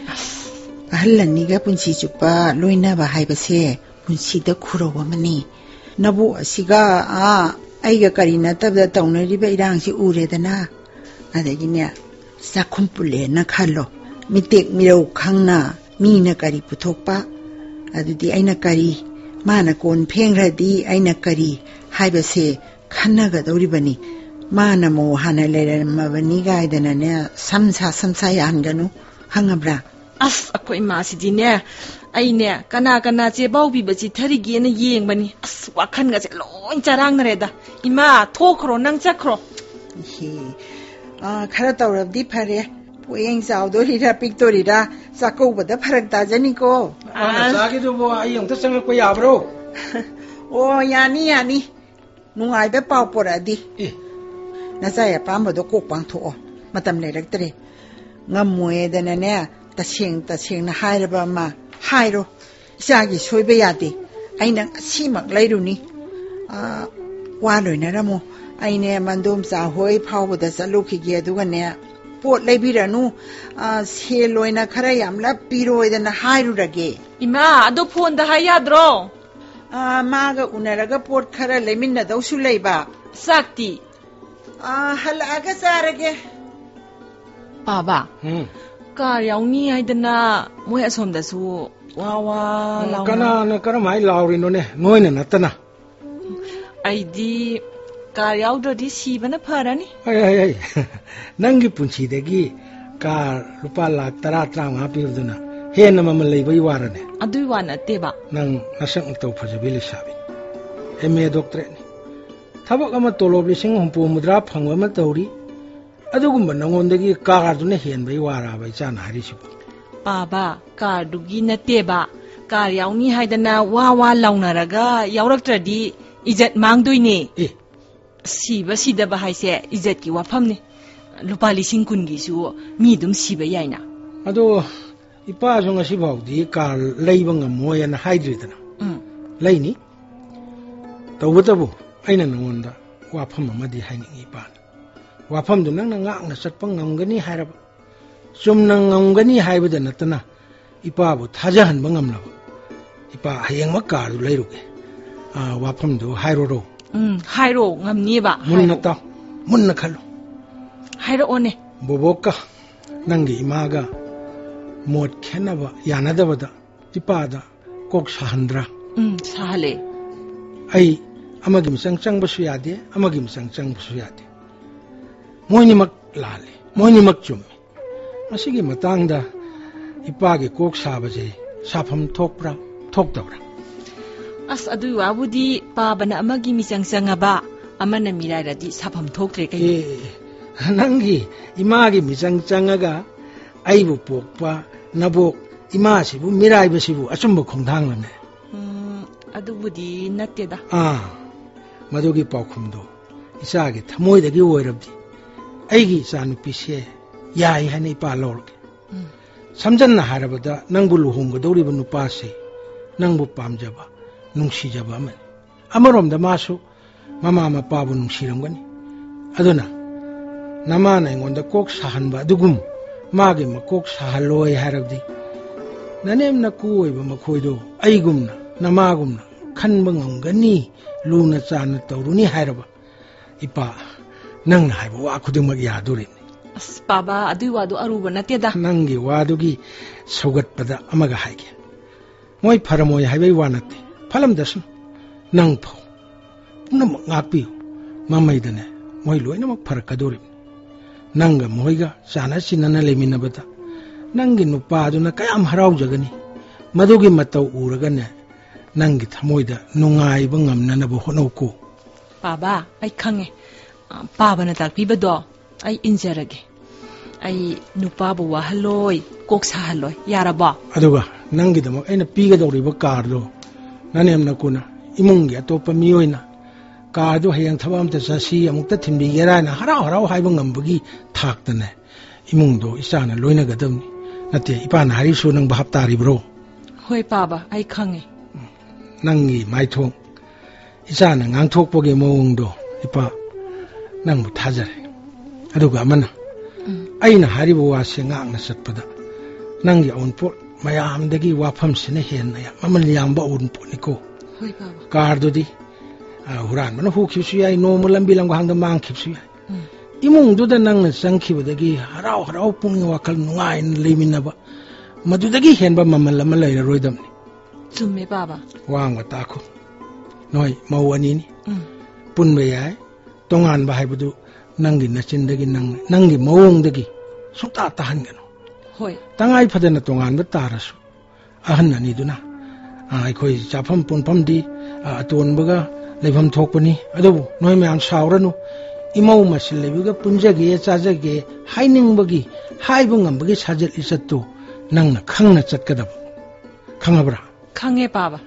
아할란니가 분시 주빠 로이나바 하이바세 분시다 쿠로와마니 나부 아시가 아이가 까리나 따브다 따오나리바 이랑시 우레다나 아데기냐 사쿰뿔레나 칼로 미텍 미라우 캉나 미나 까리 부톡빠 아두디 아이나 까리 마나 꼰 팽라디 아이나 까리 하이바세 칸나가도리바니 마나 모 하나 레라마바니가 아이다나네 삼사 야한가누 항아브라 아스 아코 이마시디네 아이네 까나 제바우비바지 타리기에는 예행바니 아스 와칸가제 로인 자랑나레다 이마 토크로 낭자크로 히 카라타우랍디 파레 포행 자우도리라 픽토리라 사코보다 파락다자니고 자기도 뭐 아이 영터 생각고 야브로 오 야니 누가이베 파우포라디 나자야 밤도 꼭 방토 마담 내렉들이 ngammuedana tasing na hairaba ma hairo isagi soibe yade aina simak lairuni waloi naramo aine mandom sa hoi phawda saluki ge aduga ne pot leibiranu seloina khara yamla piroidana hairurage ima ado phone da hayadro maga unaraga pot khara leminna dausu leiba sakti halaga sarage baba car yauni haidana moi asomdasu wawa law kana karamai laurino ne noina natana aidi car yaudodi sibana pharani ai nangi punchidegi car rupa lakh 13 piyuduna hena mama leibai warane adui wana teba nang nasang to phajabili sabi MA doctor ni thabak ama tolob lising humpu mudra phangwa ma tawri adugumba nangondagi car dune hen bai wara bai chana harisibu baba car dugi na teba car yauni haidana wawa launaraga yauraktradi ijat mangdoine siba sidaba haise ijat ki wafamne lupa lising kungi su mi dum siba yaina ado ipa jong asi baudi car leiba ngamoyana haidridana leini tawutabu aina nangonda wafam amadi hainingi ipa wafam du nang ngakna satpa ngamgani hairaba chumna ngamgani haibada natana ipa bu thajahan bangamlaba ipa hayengma car du leiruge wafam du hairoro hairo ngamniba munna khalu hairo one boboka nangi imaga mod khenaba yanadabada ipada kok sahandra sahale ai amagi misang changbasu yade amagi misang changbasu yade moini mak lale moini mak chumi asigi matangda ipagi kok sabaje safam thokpra thokdabra as adu wabudi pabana amagi misang sangaba amana mirairadi safam thoktre kai nangi imagi misang changaga aibu pokpa nabok imasibu miraibasibu achumba khongthanglame adubudi natteda madugi paukhumdo isagi thamoidagi oirabdi aigi sanupise yai hani pa lorge samjanna harabada nangbu luhonggodoriba nupase nangbu pamjaba nungsijaba amani amaromda masu mama mapabu nungsiramgani aduna namana ingonda kok sahanba adugum magi makok sahaloi harabdi nanemna kuoiba makhoido aigumna namagumna khanba ngamgani luna chana tawruni hairaba ipa nang haiba wa khudumag yadurin as baba adui wadu aruba nateda nangi wadugi sogatpada amaga haige moi pharamoy haibai wanate phalamdasu nang pho punam ngapi mamaidane moi loinamak pharakadori nanga moiga chana sinana leminabata nangi nupaduna kayam haraujagani madugi matau uragane nangi thamoida nungaiba ngamnanabu honauko baba ai khange baba na takpibado ai injarage ai nupabu wahaloi koksa haloi yaraba aduga nangi damo aina piga doriba kardo nanemna kuna imungi atopa miyoina ꯀꯥꯔꯗꯨ ꯍꯌꯦꯡ ꯊꯕꯛ ꯑꯃꯇ ꯆꯠꯁꯤ ꯑꯃꯨꯛꯇ ꯊꯤꯟꯕꯤꯒꯦꯔꯥꯅ ꯍꯔꯥꯎ ꯍꯔꯥꯎ ꯍꯥꯏꯕ ꯉꯝꯕꯒꯤ ꯊꯥꯛꯇꯅꯦ ꯏꯃꯨꯡꯗꯣ ꯏꯆꯥꯅ ꯂꯣꯏꯅꯒꯗꯕꯅꯤ ꯅꯠꯇꯦ ꯏꯄꯥꯅ ꯍꯥꯏꯔꯤꯁꯨ ꯅꯪ ꯚꯥꯞ ꯇꯥꯔꯤꯕ꯭ꯔꯣ ꯍꯣꯏ ꯄꯥꯕ ꯑꯩ ꯈꯪꯉꯦ ꯅꯪꯒꯤ ꯃꯥꯏꯊꯣꯡ ꯏꯆꯥꯅ ꯉꯥꯡꯊꯣꯛꯄꯒꯤ ꯃꯑꯣꯡꯗꯣ ꯏꯄꯥ ꯅꯪꯕꯨ ꯊꯥꯖꯔꯦ ꯑꯗꯨꯒ ꯑꯃꯅ ꯑꯩꯅ ꯍꯥꯏꯔꯤꯕ ꯋꯥꯁꯦ ꯉꯥꯛꯅ ꯆꯠꯄꯗ ꯅꯪꯒꯤ ꯑꯎꯟꯄꯣꯠ ꯃꯌꯥꯝꯗꯒꯤ ꯋꯥꯐꯝꯁꯤꯅ ꯍꯦꯟꯅ ꯃꯃꯜ ꯌꯥꯝꯕ ꯑꯎꯟꯄꯣꯠꯅꯤꯀꯣ ꯍꯣꯏ ꯄꯥꯕ ꯀꯥꯔꯗꯨꯗꯤ ꯍꯨꯔꯥꯟꯕꯅ ꯍꯨꯈꯤꯕꯁꯨ ꯌꯥꯏ ꯅꯣꯡꯃ ꯂꯝꯕꯤ ꯂꯝꯒꯥꯡꯗ ꯃꯥꯡꯈꯤꯕꯁꯨ ꯌꯥꯏ ꯏꯃꯨꯡꯗꯨꯗ ꯅꯪꯅ ꯆꯪꯈꯤꯕꯗꯒꯤ ꯍꯔꯥꯎ ꯍꯔꯥꯎ ꯄꯨꯛꯅꯤꯡ ꯋꯥꯈꯜ ꯅꯨꯡꯉꯥꯏꯅ ꯂꯩꯃꯤꯟꯅꯕ ꯃꯗꯨꯗꯒꯤ ꯍꯦꯟꯕ ꯃꯃꯜ ꯑꯃ ꯂꯩꯔꯔꯣꯏꯗꯕꯅꯤ ꯆꯨꯝꯃꯦ ꯄꯥꯕ ꯋꯥꯡꯕ ꯇꯥꯈꯣ ꯅꯣꯏ ꯃꯧ ꯑꯅꯤꯅꯤ ꯄꯨꯟꯕ ꯌꯥꯏ ꯇꯣꯉꯥꯟꯕ ꯍꯥꯏꯕꯗꯨ ꯅꯪꯒꯤ ꯅꯆꯤꯟꯗꯒꯤ ꯅꯪꯒꯤ ꯃꯑꯣꯡꯗꯒꯤ ꯁꯨꯡꯇꯥ ꯇꯥꯍꯟꯒꯅꯨ ꯍꯣꯏ ꯇꯉꯥꯏ ꯐꯗꯅ ꯇꯣꯉꯥꯟꯕ ꯇꯥꯔꯁꯨ ꯑꯍꯟ ꯑꯅꯤꯗꯨꯅ ꯑꯩꯈꯣꯏ ꯆꯥꯐꯝ ꯄꯨꯟꯐꯝꯗꯤ ꯑꯇꯣꯟꯕꯒ ꯂꯩꯐꯝ ꯊꯣꯛꯄꯅꯤ ꯑꯗꯨꯕꯨ ꯅꯣꯏ ꯃꯌꯥꯝ ꯁꯥꯎꯔꯅꯨ ꯏꯃꯧ ꯃꯁꯤꯜ ꯂꯩꯕꯒ ꯄꯨꯟꯖꯒꯦ ꯆꯥꯖꯒꯦ ꯍꯥꯏꯅꯤꯡꯕꯒꯤ ꯍꯥꯏꯕ ꯉꯝꯕꯒꯤ ꯁꯥꯖꯠ ꯂꯤꯆꯠꯇꯨ ꯅꯪꯅ ꯈꯪꯅ ꯆꯠꯀꯗꯕ ꯈꯪꯉꯕ꯭ꯔꯥ ꯈꯪꯉꯦ ꯄꯥꯕ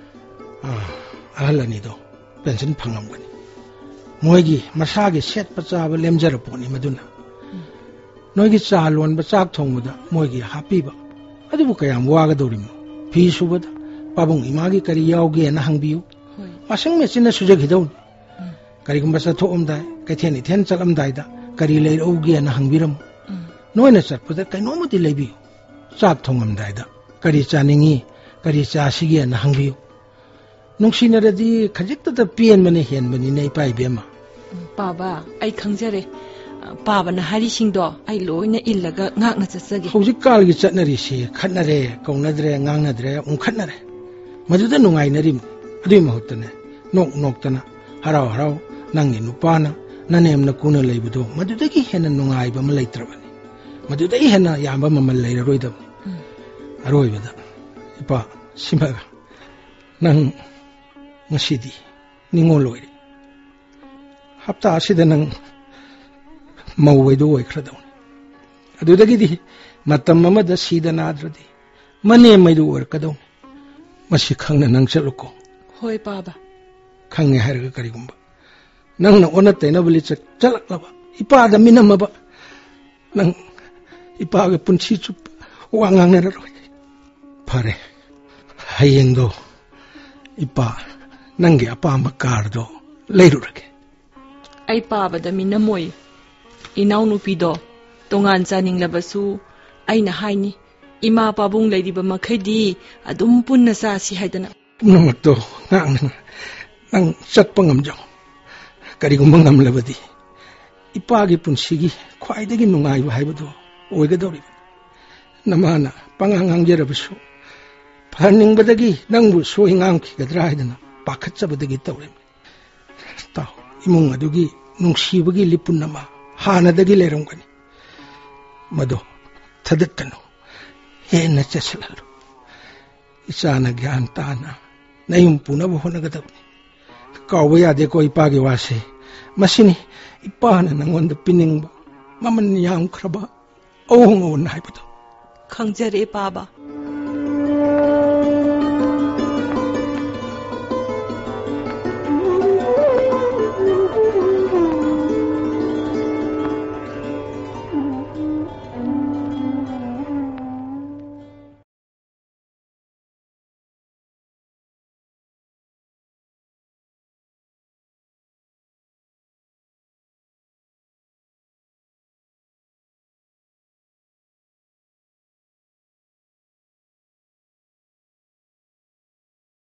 ꯑꯍꯜ ꯑꯅꯤꯗꯣ ꯄꯦꯟꯁꯟ ꯐꯪꯉꯝꯒꯅꯤ ꯃꯣꯏꯒꯤ ꯃꯁꯥꯒꯤ ꯁꯦꯠꯄ ꯆꯥꯕ ꯂꯦꯝꯖꯔ ꯄꯣꯠꯅꯤ ꯃꯗꯨꯅ ꯅꯣꯏꯒꯤ ꯆꯥ ꯂꯣꯟꯕ ꯆꯥꯛ ꯊꯣꯡꯕꯗ ꯃꯣꯏꯒꯤ ꯍꯥꯞꯄꯤꯕ ꯑꯗꯨꯕꯨ ꯀꯌꯥꯝ ꯋꯥꯒꯗꯧꯔꯤꯃꯣ ꯐꯤ ꯁꯨꯕꯗ ꯄꯥꯕꯨꯡ ꯏꯃꯥꯒꯤ ꯀꯔꯤ ꯌꯥꯎꯒꯦꯅ ꯍꯪꯕꯤꯌꯨ ꯋꯥꯁꯤꯡ ꯃꯦꯆꯤꯟꯅ ꯁꯨꯖꯈꯤꯗꯧꯅꯤ ꯀꯔꯤꯒꯨꯝꯕ ꯆꯠꯊꯣꯛꯑꯝꯗꯥꯏ ꯀꯩꯊꯦꯜ ꯏꯊꯦꯜ ꯆꯠꯂꯝꯗꯥꯏꯗ ꯀꯔꯤ ꯂꯩꯔꯛꯎꯒꯦꯅ ꯍꯪꯕꯤꯔꯝꯃꯨ ꯅꯣꯏꯅ ꯆꯠꯄꯗ ꯀꯩꯅꯣꯝꯃꯗꯤ ꯂꯩꯕꯤꯌꯨ ꯆꯥꯛ ꯊꯣꯡꯉꯝꯗꯥꯏꯗ ꯀꯔꯤ ꯆꯥꯅꯤꯡꯉꯤ ꯀꯔꯤ ꯆꯥꯁꯤꯒꯦꯅ ꯍꯪꯕꯤꯌꯨ ꯅꯨꯡꯁꯤꯅꯔꯗꯤ ꯈꯖꯤꯛꯇꯗ ꯄꯦꯟꯕꯅ ꯍꯦꯟꯕꯅꯤꯅ ꯏꯄꯥ ꯏꯕꯦꯝꯃ ꯄꯥꯕ ꯑꯩ ꯈꯪꯖꯔꯦ ꯄꯥꯕꯅ ꯍꯥꯏꯔꯤꯁꯤꯡꯗꯣ ꯑꯩ ꯂꯣꯏꯅ ꯏꯜꯂꯒ ꯉꯥꯛꯅ ꯆꯠꯆꯒꯦ ꯍꯧꯖꯤꯛꯀꯥꯜꯒꯤ ꯆꯠꯅꯔꯤꯁꯤ ꯈꯠꯅꯔꯦ ꯀꯧꯅꯗ꯭ꯔꯦ ꯉꯥꯡꯅꯗ꯭ꯔꯦ ꯎꯪꯈꯠꯅꯔꯦ ꯃꯗꯨꯗ ꯅꯨꯡꯉꯥꯏꯅꯔꯤꯃꯤ ꯑꯗꯨꯏ ꯃꯍꯨꯠꯇꯅꯦ ꯅꯣꯛ ꯅꯣꯛꯇꯅ ꯍꯔꯥꯎ ꯍꯔꯥꯎ ꯅꯪꯒꯤ ꯅꯨꯄꯥꯅ ꯅꯅꯦꯝꯅ ꯀꯨꯅ ꯂꯩꯕꯗꯣ ꯃꯗꯨꯗꯒꯤ ꯍꯦꯟꯅ ꯅꯨꯡꯉꯥꯏꯕ ꯑꯃ ꯂꯩꯇ꯭ꯔꯕꯅꯤ ꯃꯗꯨꯗꯒꯤ ꯍꯦꯟꯅ ꯌꯥꯝꯕ ꯃꯃꯜ ꯂꯩꯔꯔꯣꯏꯗꯕꯅꯤ ꯑꯔꯣꯏꯕꯗ ꯏꯄꯥ ꯁꯤꯃꯒ ꯅꯪ ꯉꯁꯤꯗꯤ ꯅꯤꯡꯉꯣꯜ ꯑꯣꯏꯔꯦ ꯍꯞꯇꯥ ꯑꯁꯤꯗ ꯅꯪ ꯃꯧꯋꯩꯗꯨ ꯑꯣꯏꯈ꯭ꯔꯗꯧꯅꯤ ꯑꯗꯨꯗꯒꯤꯗꯤ ꯃꯇꯝ ꯑꯃꯗ ꯁꯤꯗ ꯅꯥꯗ꯭ꯔꯗꯤ ꯃꯅꯦꯝꯃꯩꯗꯨ ꯑꯣꯏꯔꯛꯀꯗꯧꯅꯤ ꯃꯁꯤ ꯈꯪꯅ ꯅꯪ ꯆꯠꯂꯨꯀꯣ ꯍꯣꯏ ꯄꯥꯕ ꯈꯪꯉꯦ ꯍꯥꯏꯔꯒ ꯀꯔꯤꯒꯨꯝꯕ ꯅꯪꯅ ꯑꯣꯟꯅ ꯇꯩꯅꯕ ꯂꯤꯆꯠ ꯆꯠꯂꯛꯂꯕ ꯏꯄꯥꯗ ꯃꯤꯅꯝꯃꯕ ꯅꯪ ꯏꯄꯥꯒ ꯄꯨꯟꯁꯤ ꯆꯨꯞꯄ ꯋꯥ ꯉꯥꯡꯅꯔꯔꯣꯏ ꯐꯔꯦ ꯍꯌꯦꯡꯗꯣ ꯏꯄꯥ ꯅꯪꯒꯤ ꯑꯄꯥꯝꯕ ꯀꯥꯔꯗꯣ ꯂꯩꯔꯨꯔꯒꯦ ꯑꯩ ꯄꯥꯕꯗ ꯃꯤꯅꯝꯃꯣꯏ ꯏꯅꯥꯎꯅꯨꯄꯤꯗꯣ ꯇꯣꯉꯥꯟ ꯆꯥꯅꯤꯡꯂꯕꯁꯨ ꯑꯩꯅ ꯍꯥꯏꯅꯤ ꯏꯃꯥ ꯄꯥꯕꯨꯡ ꯂꯩꯔꯤꯕ ꯃꯈꯩꯗꯤ ꯑꯗꯨꯝ ꯄꯨꯟꯅ ꯆꯥꯁꯤ ꯍꯥꯏꯗꯅ ꯄꯨꯝꯅꯃꯛꯇꯣ ꯉꯥꯛꯅ ꯅꯪ ꯆꯠꯄ ꯉꯝꯖꯧ ꯀꯔꯤꯒꯨꯝꯕ ꯉꯝꯂꯕꯗꯤ ꯏꯄꯥꯒꯤ ꯄꯨꯟꯁꯤꯒꯤ ꯈ꯭ꯋꯥꯏꯗꯒꯤ ꯅꯨꯡꯉꯥꯏꯕ ꯍꯥꯏꯕꯗꯨ ꯑꯣꯏꯒꯗꯧꯔꯤꯕꯅꯤ ꯅꯃꯥꯅ ꯄꯉꯥꯡ ꯉꯥꯡꯖꯔꯕꯁꯨ ꯐꯍꯟꯅꯤꯡꯕꯗꯒꯤ ꯅꯪꯕꯨ ꯁꯣꯏ ꯉꯥꯡꯈꯤꯒꯗ꯭ꯔꯥ ꯍꯥꯏꯗꯅ ꯄꯥꯈꯠꯆꯕꯗꯒꯤ ꯇꯧꯔꯤꯕꯅꯤ ꯇꯥꯎ ꯏꯃꯨꯡ ꯑꯗꯨꯒꯤ ꯅꯨꯡꯁꯤꯕꯒꯤ ꯂꯤꯄꯨꯟ ꯑꯃ ꯍꯥꯟꯅꯗꯒꯤ ꯂꯩꯔꯝꯒꯅꯤ ꯃꯗꯣ ꯊꯗꯠꯀꯅꯨ ꯍꯦꯟꯅ ꯆꯦꯠꯁꯤꯜꯍꯜꯂꯨ ꯏꯆꯥꯅ ꯒ꯭ꯌꯥꯟ ꯇꯥꯅ ꯅꯌꯨꯝ ꯄꯨꯅꯕ ꯍꯣꯠꯅꯒꯗꯕꯅꯤ ꯀꯥꯎꯕ ꯌꯥꯗꯦꯀꯣ ꯏꯄꯥꯒꯤ ꯋꯥꯁꯦ ꯃꯁꯤꯅꯤ ꯏꯄꯥꯅ ꯅꯪꯉꯣꯟꯗ ꯄꯤꯅꯤꯡꯕ ꯃꯃꯜ ꯌꯥꯝꯈ꯭ꯔꯕ ꯑꯋꯣꯡ ꯑꯋꯣꯟ ꯍꯥꯏꯕꯗꯣ ꯈꯪꯖꯔꯦ ꯄꯥꯕ